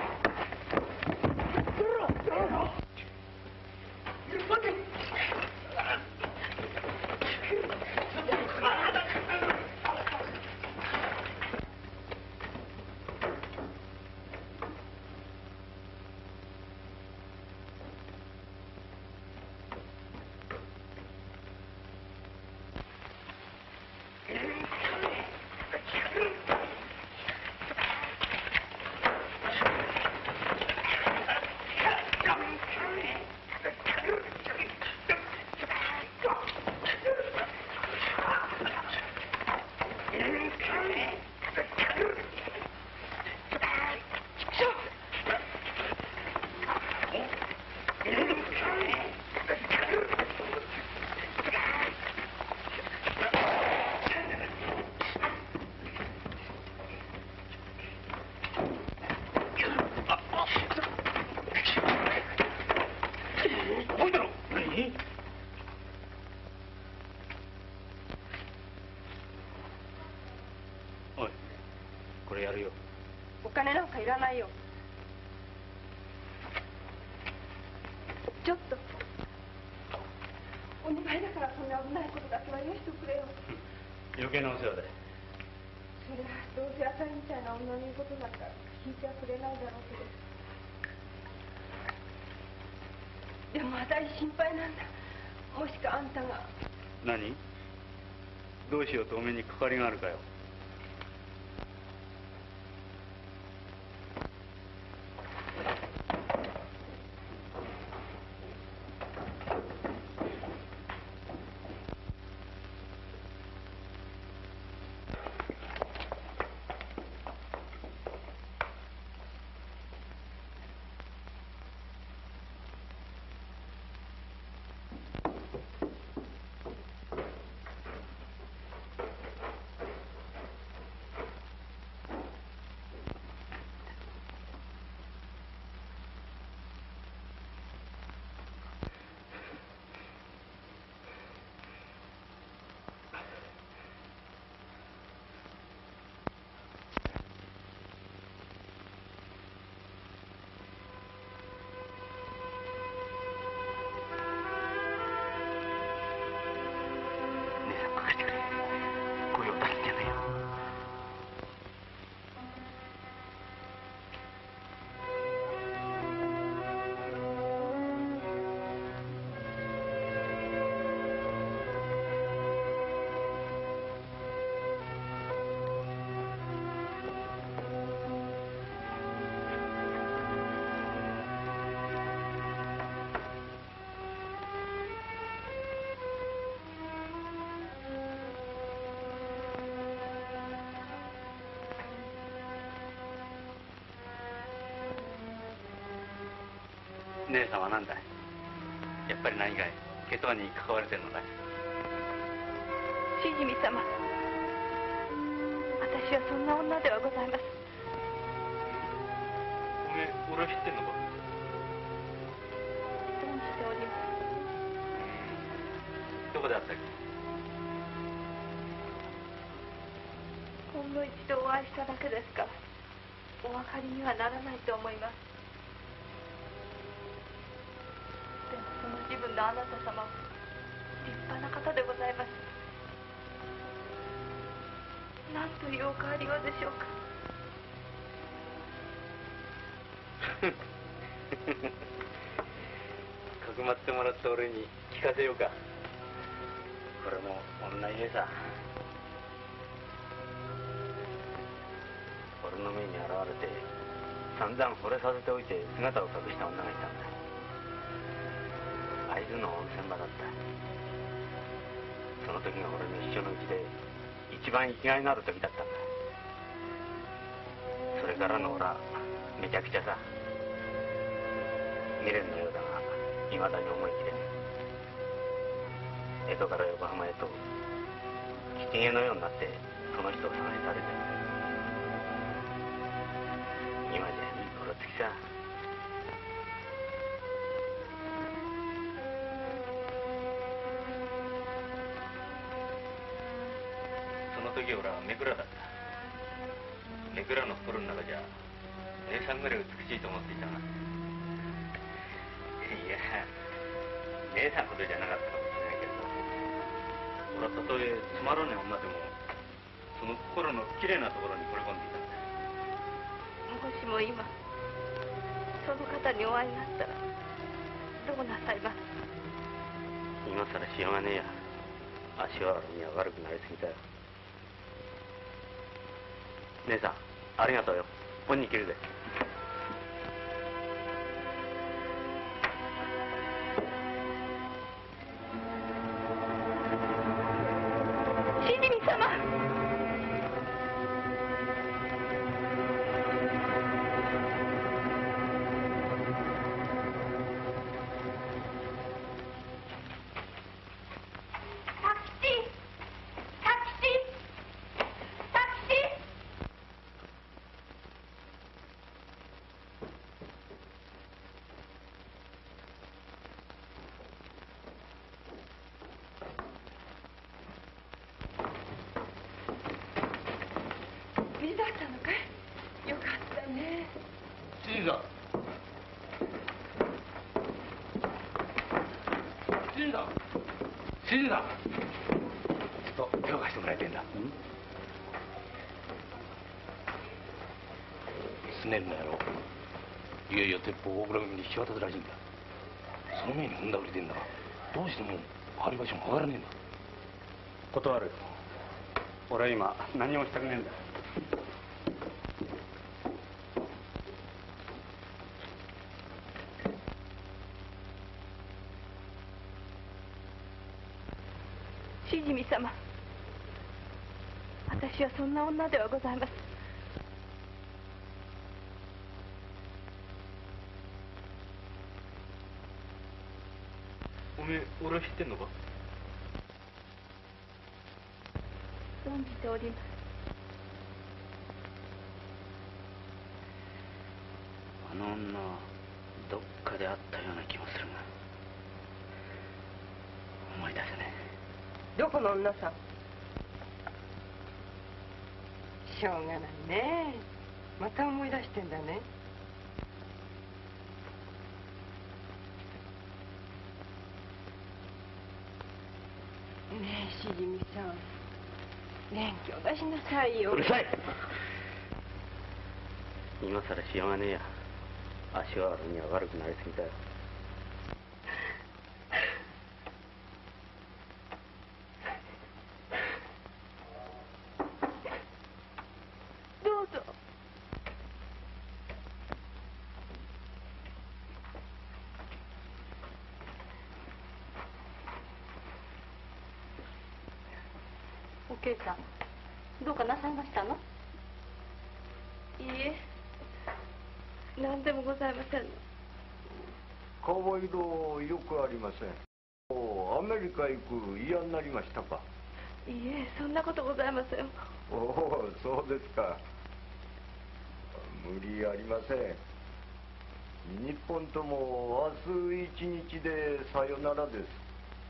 お金なんかいらないよ。ちょっとお願いだからそんな危ないことだけは許してくれよ。 余計なお世話だ。 そりゃどうせあたりみたいな女の言うことなんか聞いてはくれないだろうけど、でもあたり心配なんだ。もしかあんたが。 何？どうしようとお目にかかりがあるかよ。 姉さんは何だい？やっぱり何かい決闘に関われてるのかい？ しじみ様、私はそんな女ではございます。 おめえ俺は知ってんのか？ 存じております。 どこで会ったっけ？ ほんの一度お会いしただけですからお分かりにはならないと思います。でもその自分のあなた様は立派な方でございます。何というお変わりようでしょうか。 かくまってもらった俺に聞かせようか。これも女家さ。俺の目に現れて散々惚れさせておいて姿を隠した女がいたんだ。会津の温泉場だった。その時が俺の一生のうちで一番生きがいのある時だったんだ。それからの俺はめちゃくちゃさ。未練のようだがいまだに思い切れん。江戸から横浜へと吉家のようになってその人を探しされてる。今じゃいい頃つきさ。その時俺は目倉だった。目倉の袋の中じゃ姉さんぐらい美しいと思っていたが、いや姉さんほどじゃなかったかもしれないけど、俺はたとえつまらねえ女でもその心の綺麗なところに惚れ込んでいたんだ。 もしも今その方にお会いになったらどうなさいます？ 今さらしようがねえや。足はには悪くなりすぎたよ。姉さんありがとうよ。本に切るぜ。 しじみ様、水だったのかい？よかったね。 新さん。新さん。新さん。 ちょっと手を貸してもらいたいんだ。 スネルの野郎。いよいよ鉄砲を大倉組に引き渡すらしいんだ。その前に踏んだ売りでんだが、どうしても張り場所も上がらねえんだ。 断るよ。俺は今何もしたくねえんだ。 しじみ様、私はそんな女ではございます。 おめえ俺は知ってんのか？ 存じております。 あの女はどっかで会ったような気もするが思い出せねどこの女さん？しょうがないね。また思い出してんだね。ねえしじみさん、元気を出しなさいよ。 うるさい。今さらしようがねえや。足はには悪くなりすぎたよ。 どうぞ。 おけいさん、どうかなさいましたの？ いいえ、何でもございません。 顔色よくありません。アメリカ行く嫌になりましたか？ いいえ、そんなことございません。 おお、そうですか。無理ありません。日本とも明日一日でさよならです。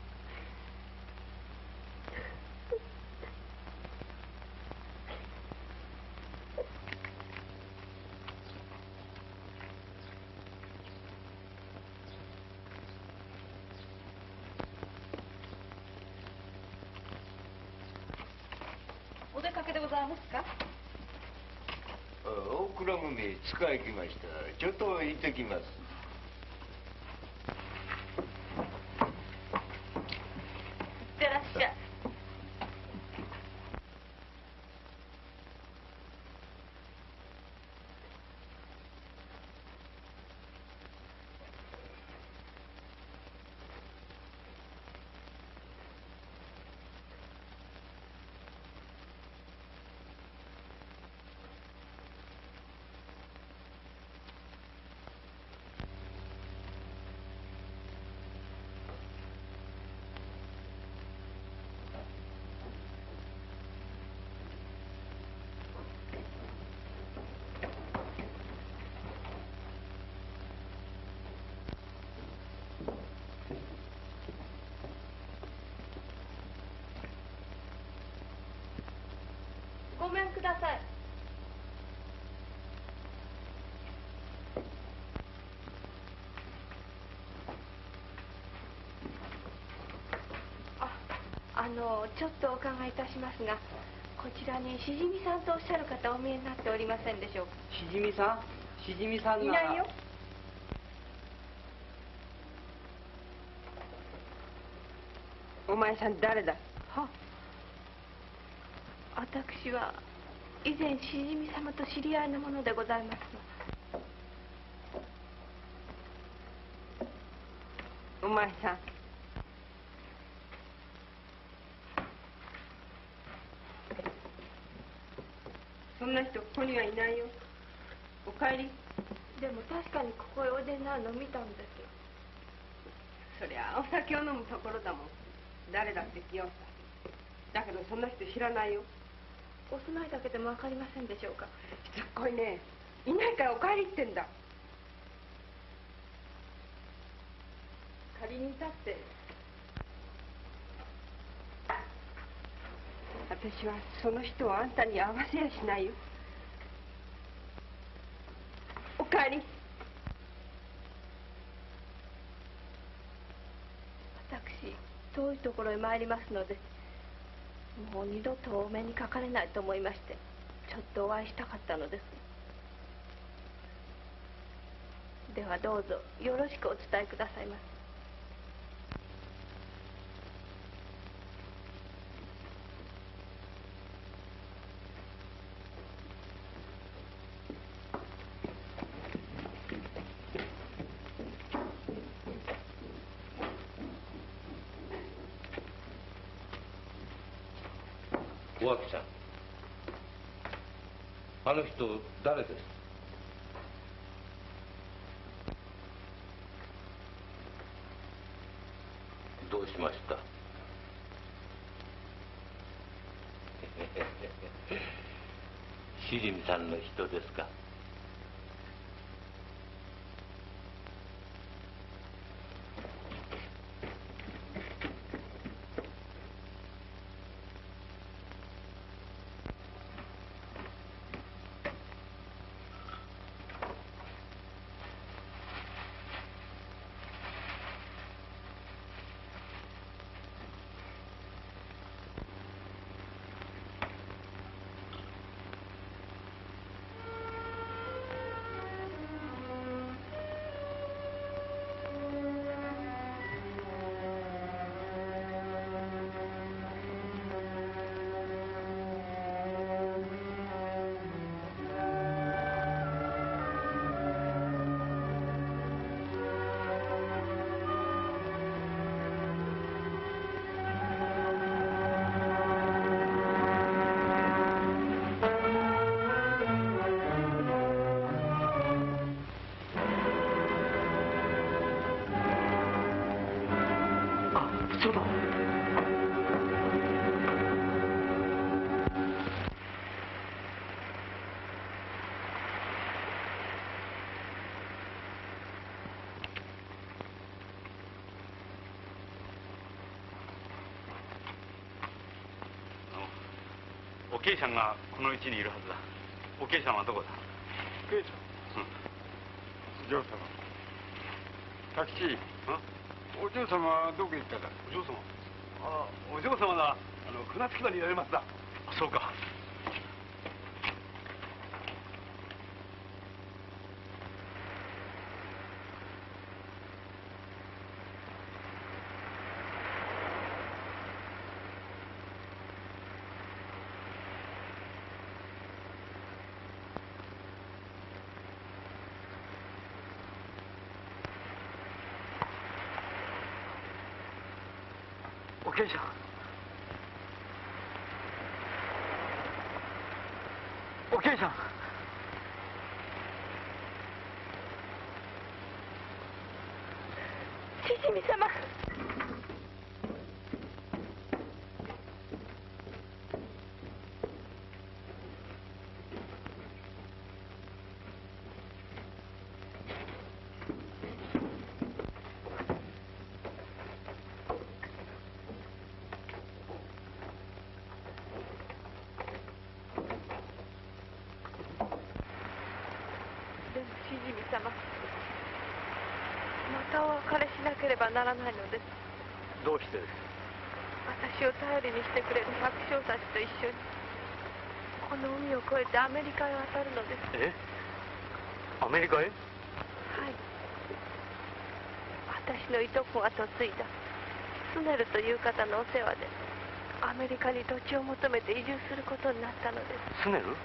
お出かけでございますか？ オクラムメ使い来ました。ちょっと行ってきます。 いってらっしゃい。ごめんください。 ちょっとお伺いいたしますが、こちらにしじみさんとおっしゃる方お見えになっておりませんでしょうか？ しじみさんいないよ。 お前さん誰だ？ は、私は以前しじみ様と知り合いのものでございますお前さん。そんな人ここにはいないよ。お帰り。 でも確かにここへおいでになるのを見たんです。 そりゃお酒を飲むところだもん。誰だって来ようさ。だけどそんな人知らないよ。 お住まいだけでもわかりませんでしょうか？ しつっこいね。いないからお帰りってんだ。仮に立って。私はその人をあんたに会わせやしないよ。お帰り。 私遠いところへ参りますので、もう二度とお目にかかれないと思いまして、ちょっとお会いしたかったのです。ではどうぞよろしくお伝えくださいませ。 お秋さん、あの人誰です？どうしました？しじみさんの人ですか？ けいさんがこの家にいるはずだ。おけいさんはどこだ？ おけいさん、お嬢様。タキシ、お嬢様はどこへ行っただ？ お嬢様。ああ、お嬢様だ。船着き場にいられますだ。 あ、そうか。 おけいさん、おけいさん、 しじみ様。でもしじみ様、またお別れしなければならないのです。 どうしてです？ 私を頼りにしてくれる百姓たちと一緒にこの海を越えてアメリカへ渡るのです。 え？アメリカへ？ はい。私のいとこが嫁いだスネルという方のお世話でアメリカに土地を求めて移住することになったのです。 スネル？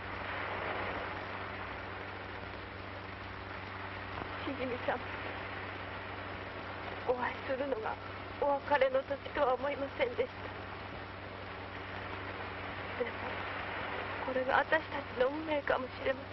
しじみさん、お会いするのがお別れの時とは思いませんでした。でもこれが私たちの運命かもしれま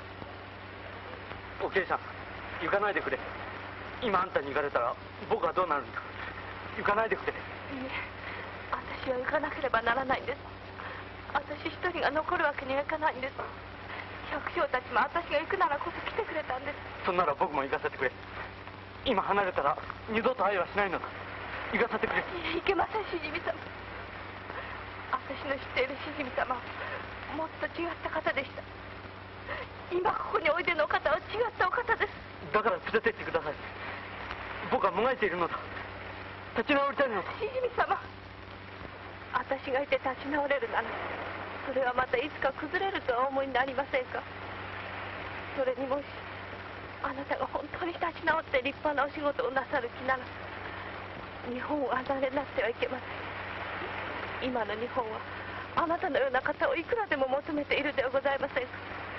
せん。 おけいさん、行かないでくれ。今あんたに行かれたら僕はどうなるんだ。行かないでくれ。 いえ、私は行かなければならないんです。私一人が残るわけにはいかないんです。百姓たちも私が行くならこそ来てくれたんです。 そんなら僕も行かせてくれ。今離れたら二度と会いはしないのだ。行かせてくれ。 いけません、しじみ様。私の知っているしじみ様はもっと違った方でした。今ここにおいでのお方は違ったお方です。 だから連れて行ってください。僕はもがいているのだ。立ち直りたいのだ。 しじみ様、私がいて立ち直れるならそれはまたいつか崩れるとはお思いになりませんか？それにもしあなたが本当に立ち直って立派なお仕事をなさる気なら日本を離れなってはいけません。今の日本はあなたのような方をいくらでも求めているではございませんか。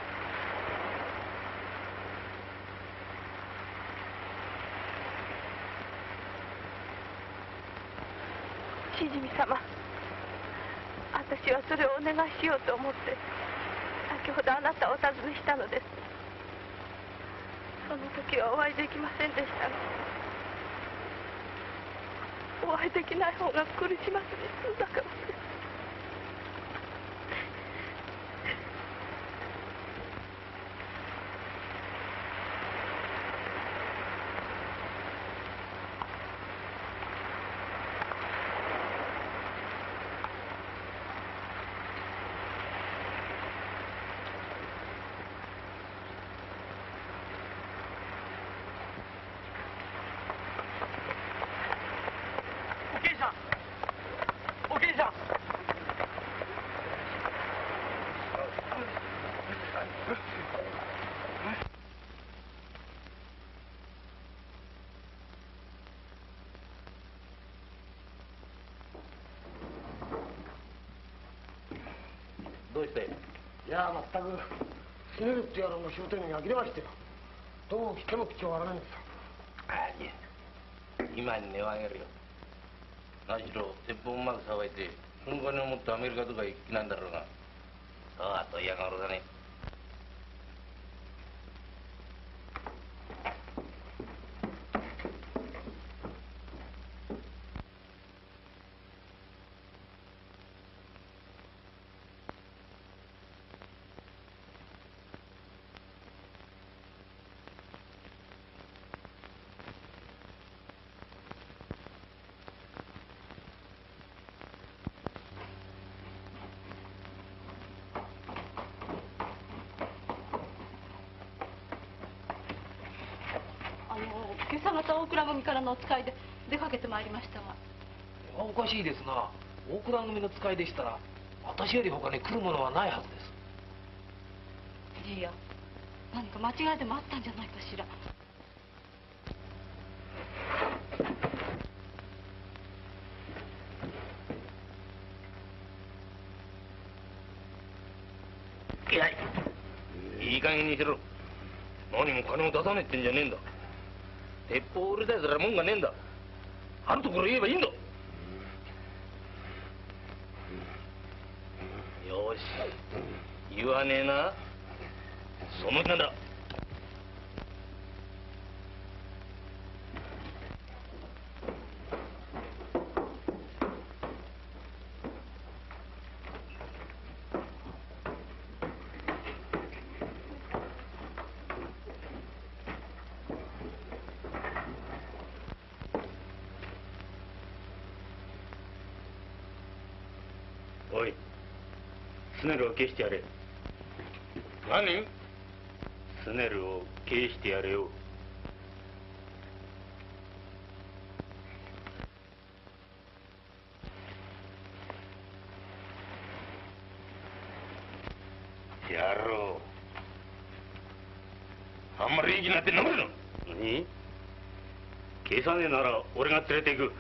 しじみ様、私はそれをお願いしようと思って先ほどあなたをお尋ねしたのです。その時はお会いできませんでしたがお会いできない方が苦しまずに済んだからです。 どうして？ いや全くスネルって野郎の仕事に呆れましてよ。どうしても口を割らないんですよ。 ああ、いえ、今に値を上げるよ。何しろ鉄砲うまくさばいてその金を持ってアメリカとか行きなんだろうが。そうあと嫌がろだね。 今朝方大倉組からのお使いで出かけてまいりましたが。 おかしいですな。大倉組の使いでしたら私より他に来るものはないはずです。 じいや、何か間違いでもあったんじゃないかしら。 いい加減にしろ。何も金を出さねえってんじゃねえんだ。鉄砲を売りたいすらもんがねえんだ。あるところ言えばいいんだ。よし、言わねえな。その気なんだ。おい、スネルを消してやれ。何？スネルを消してやれよ。やろう。あんまりいい気になって飲めるの。何？消さねえなら俺が連れて行く。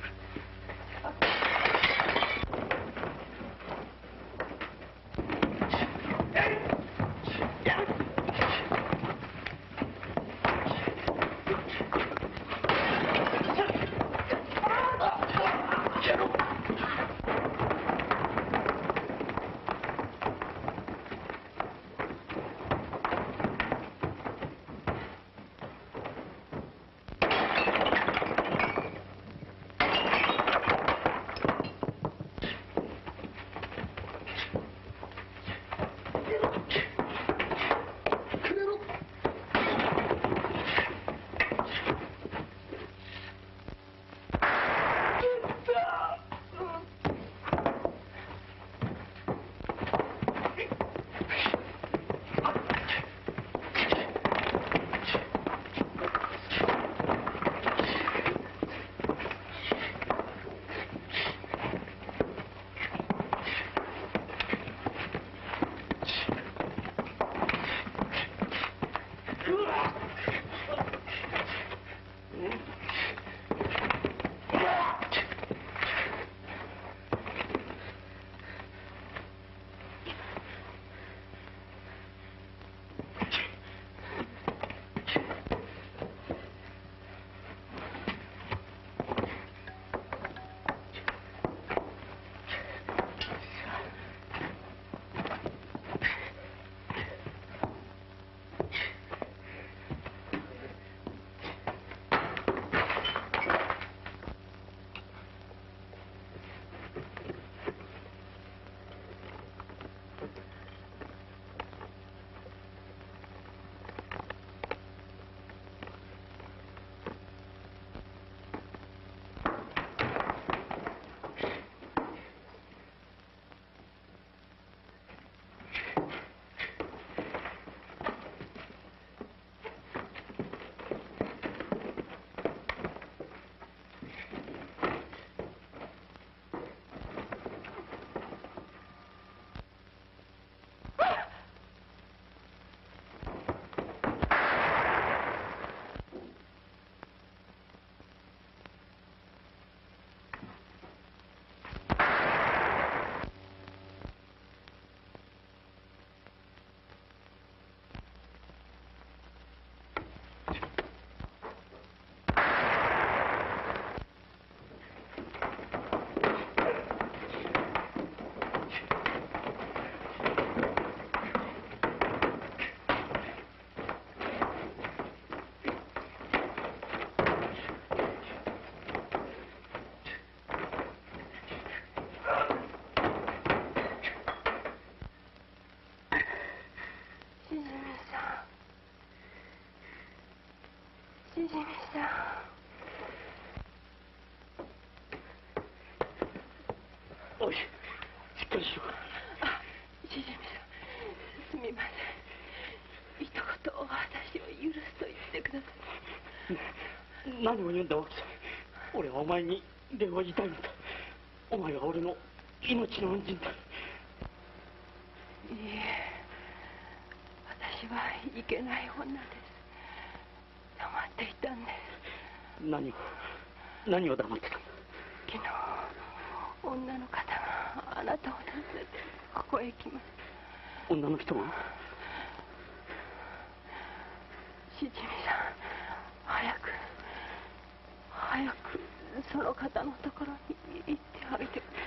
しじみさん。 おい、しっかりしろ。 あ、しじみさん、すみません。一言私を許すと言ってください。 何を言うんだ、沖さん。俺はお前に礼を言いたいんだ。お前は俺の命の恩人だ。 いいえ、私はいけない女です。黙っていたんです。 何を黙ってたんだ。 昨日女の方があなたを訪ねてここへ来ました。 女の人が？ しじみさん、早くその方のところに行ってあげてください。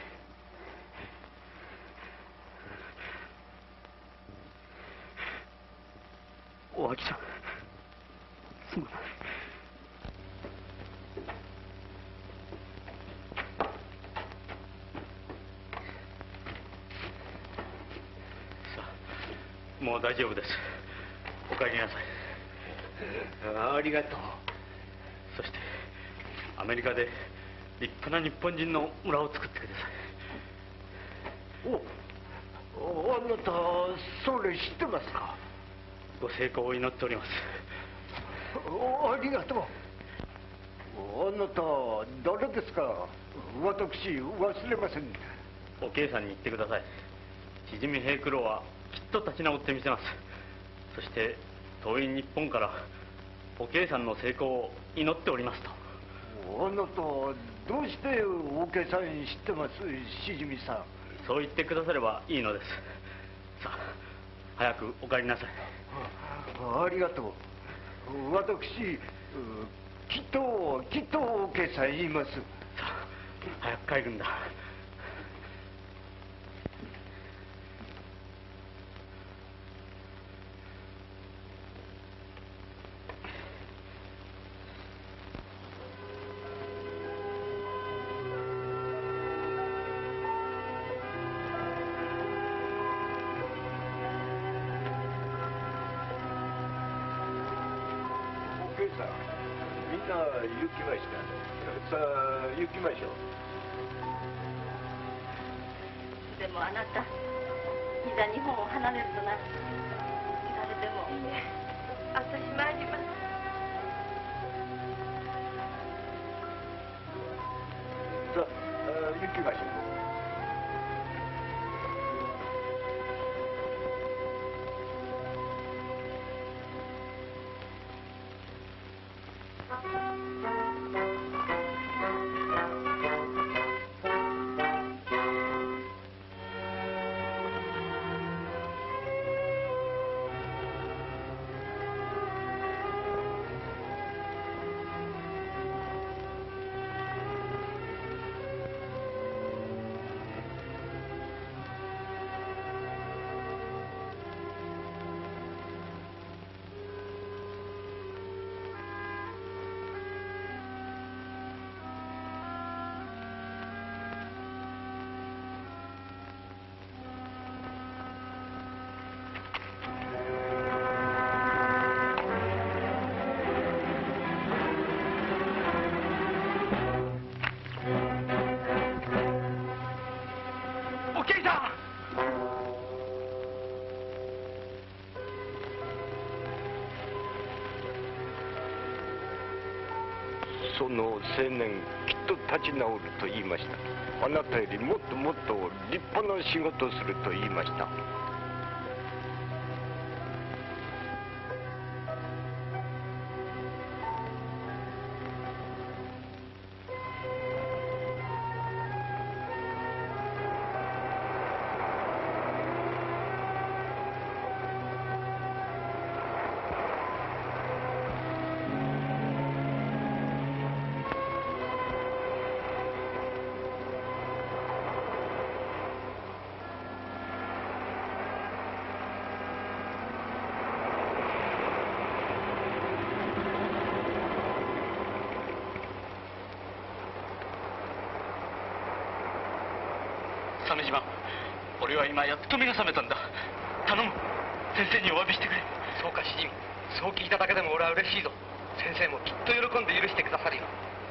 お秋さん、すまない。さあ、もう大丈夫です。お帰りなさい。 ありがとう。 そしてアメリカで立派な日本人の村を作ってください。 あなたそれ知ってますか？ ご成功を祈っております。 ありがとう。あなた誰ですか？私忘れません。 おけいさんに言ってください。しじみ平九郎はきっと立ち直ってみせます。そして遠い日本からおけいさんの成功を祈っておりますと。 あなたどうしておけいさん知ってます？しじみさん。 そう言ってくださればいいのです。さあ早くお帰りなさい。 ありがとう。私きっとおけいさん言います。さあ早く帰るんだ。 みんな行きました。さあ行きましょう。 でもあなた、いざ日本を離れるとな、誰でも。 いいえ、私参ります。 さあ行きましょう。 その青年きっと立ち直ると言いました。あなたよりもっともっと立派な仕事をすると言いました。 鮫島、俺は今やっと目が覚めたんだ。頼む、先生にお詫びしてくれ。 そうか、しじみ。そう聞いただけでも俺は嬉しいぞ。先生もきっと喜んで許してくださるよ。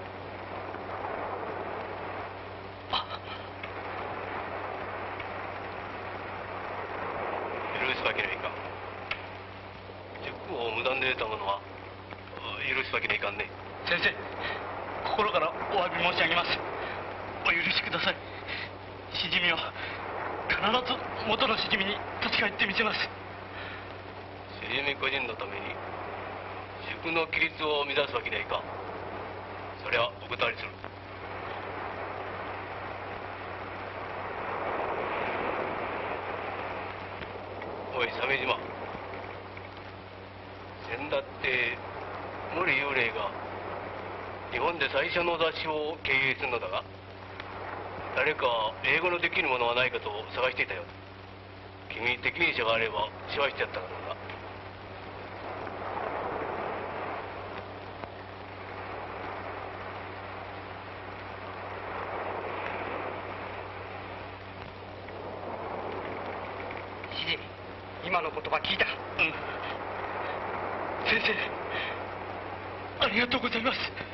許すわけにはいかん。塾を無断で得たものは許すわけにはいかんね。 先生、心からお詫び申し上げます。お許しください。しじみを必ず元のしじみに立ち返ってみせます。 しじみ個人のために塾の規律を乱すわけにはいかん。それはお断りする。おい鮫島、先だって森幽霊が日本で最初の雑誌を経営するのだが、誰か英語のできるものはないかと探していたよ。君適任者があれば世話してやったからな。 しじみ、今の言葉聞いた。先生、ありがとうございます。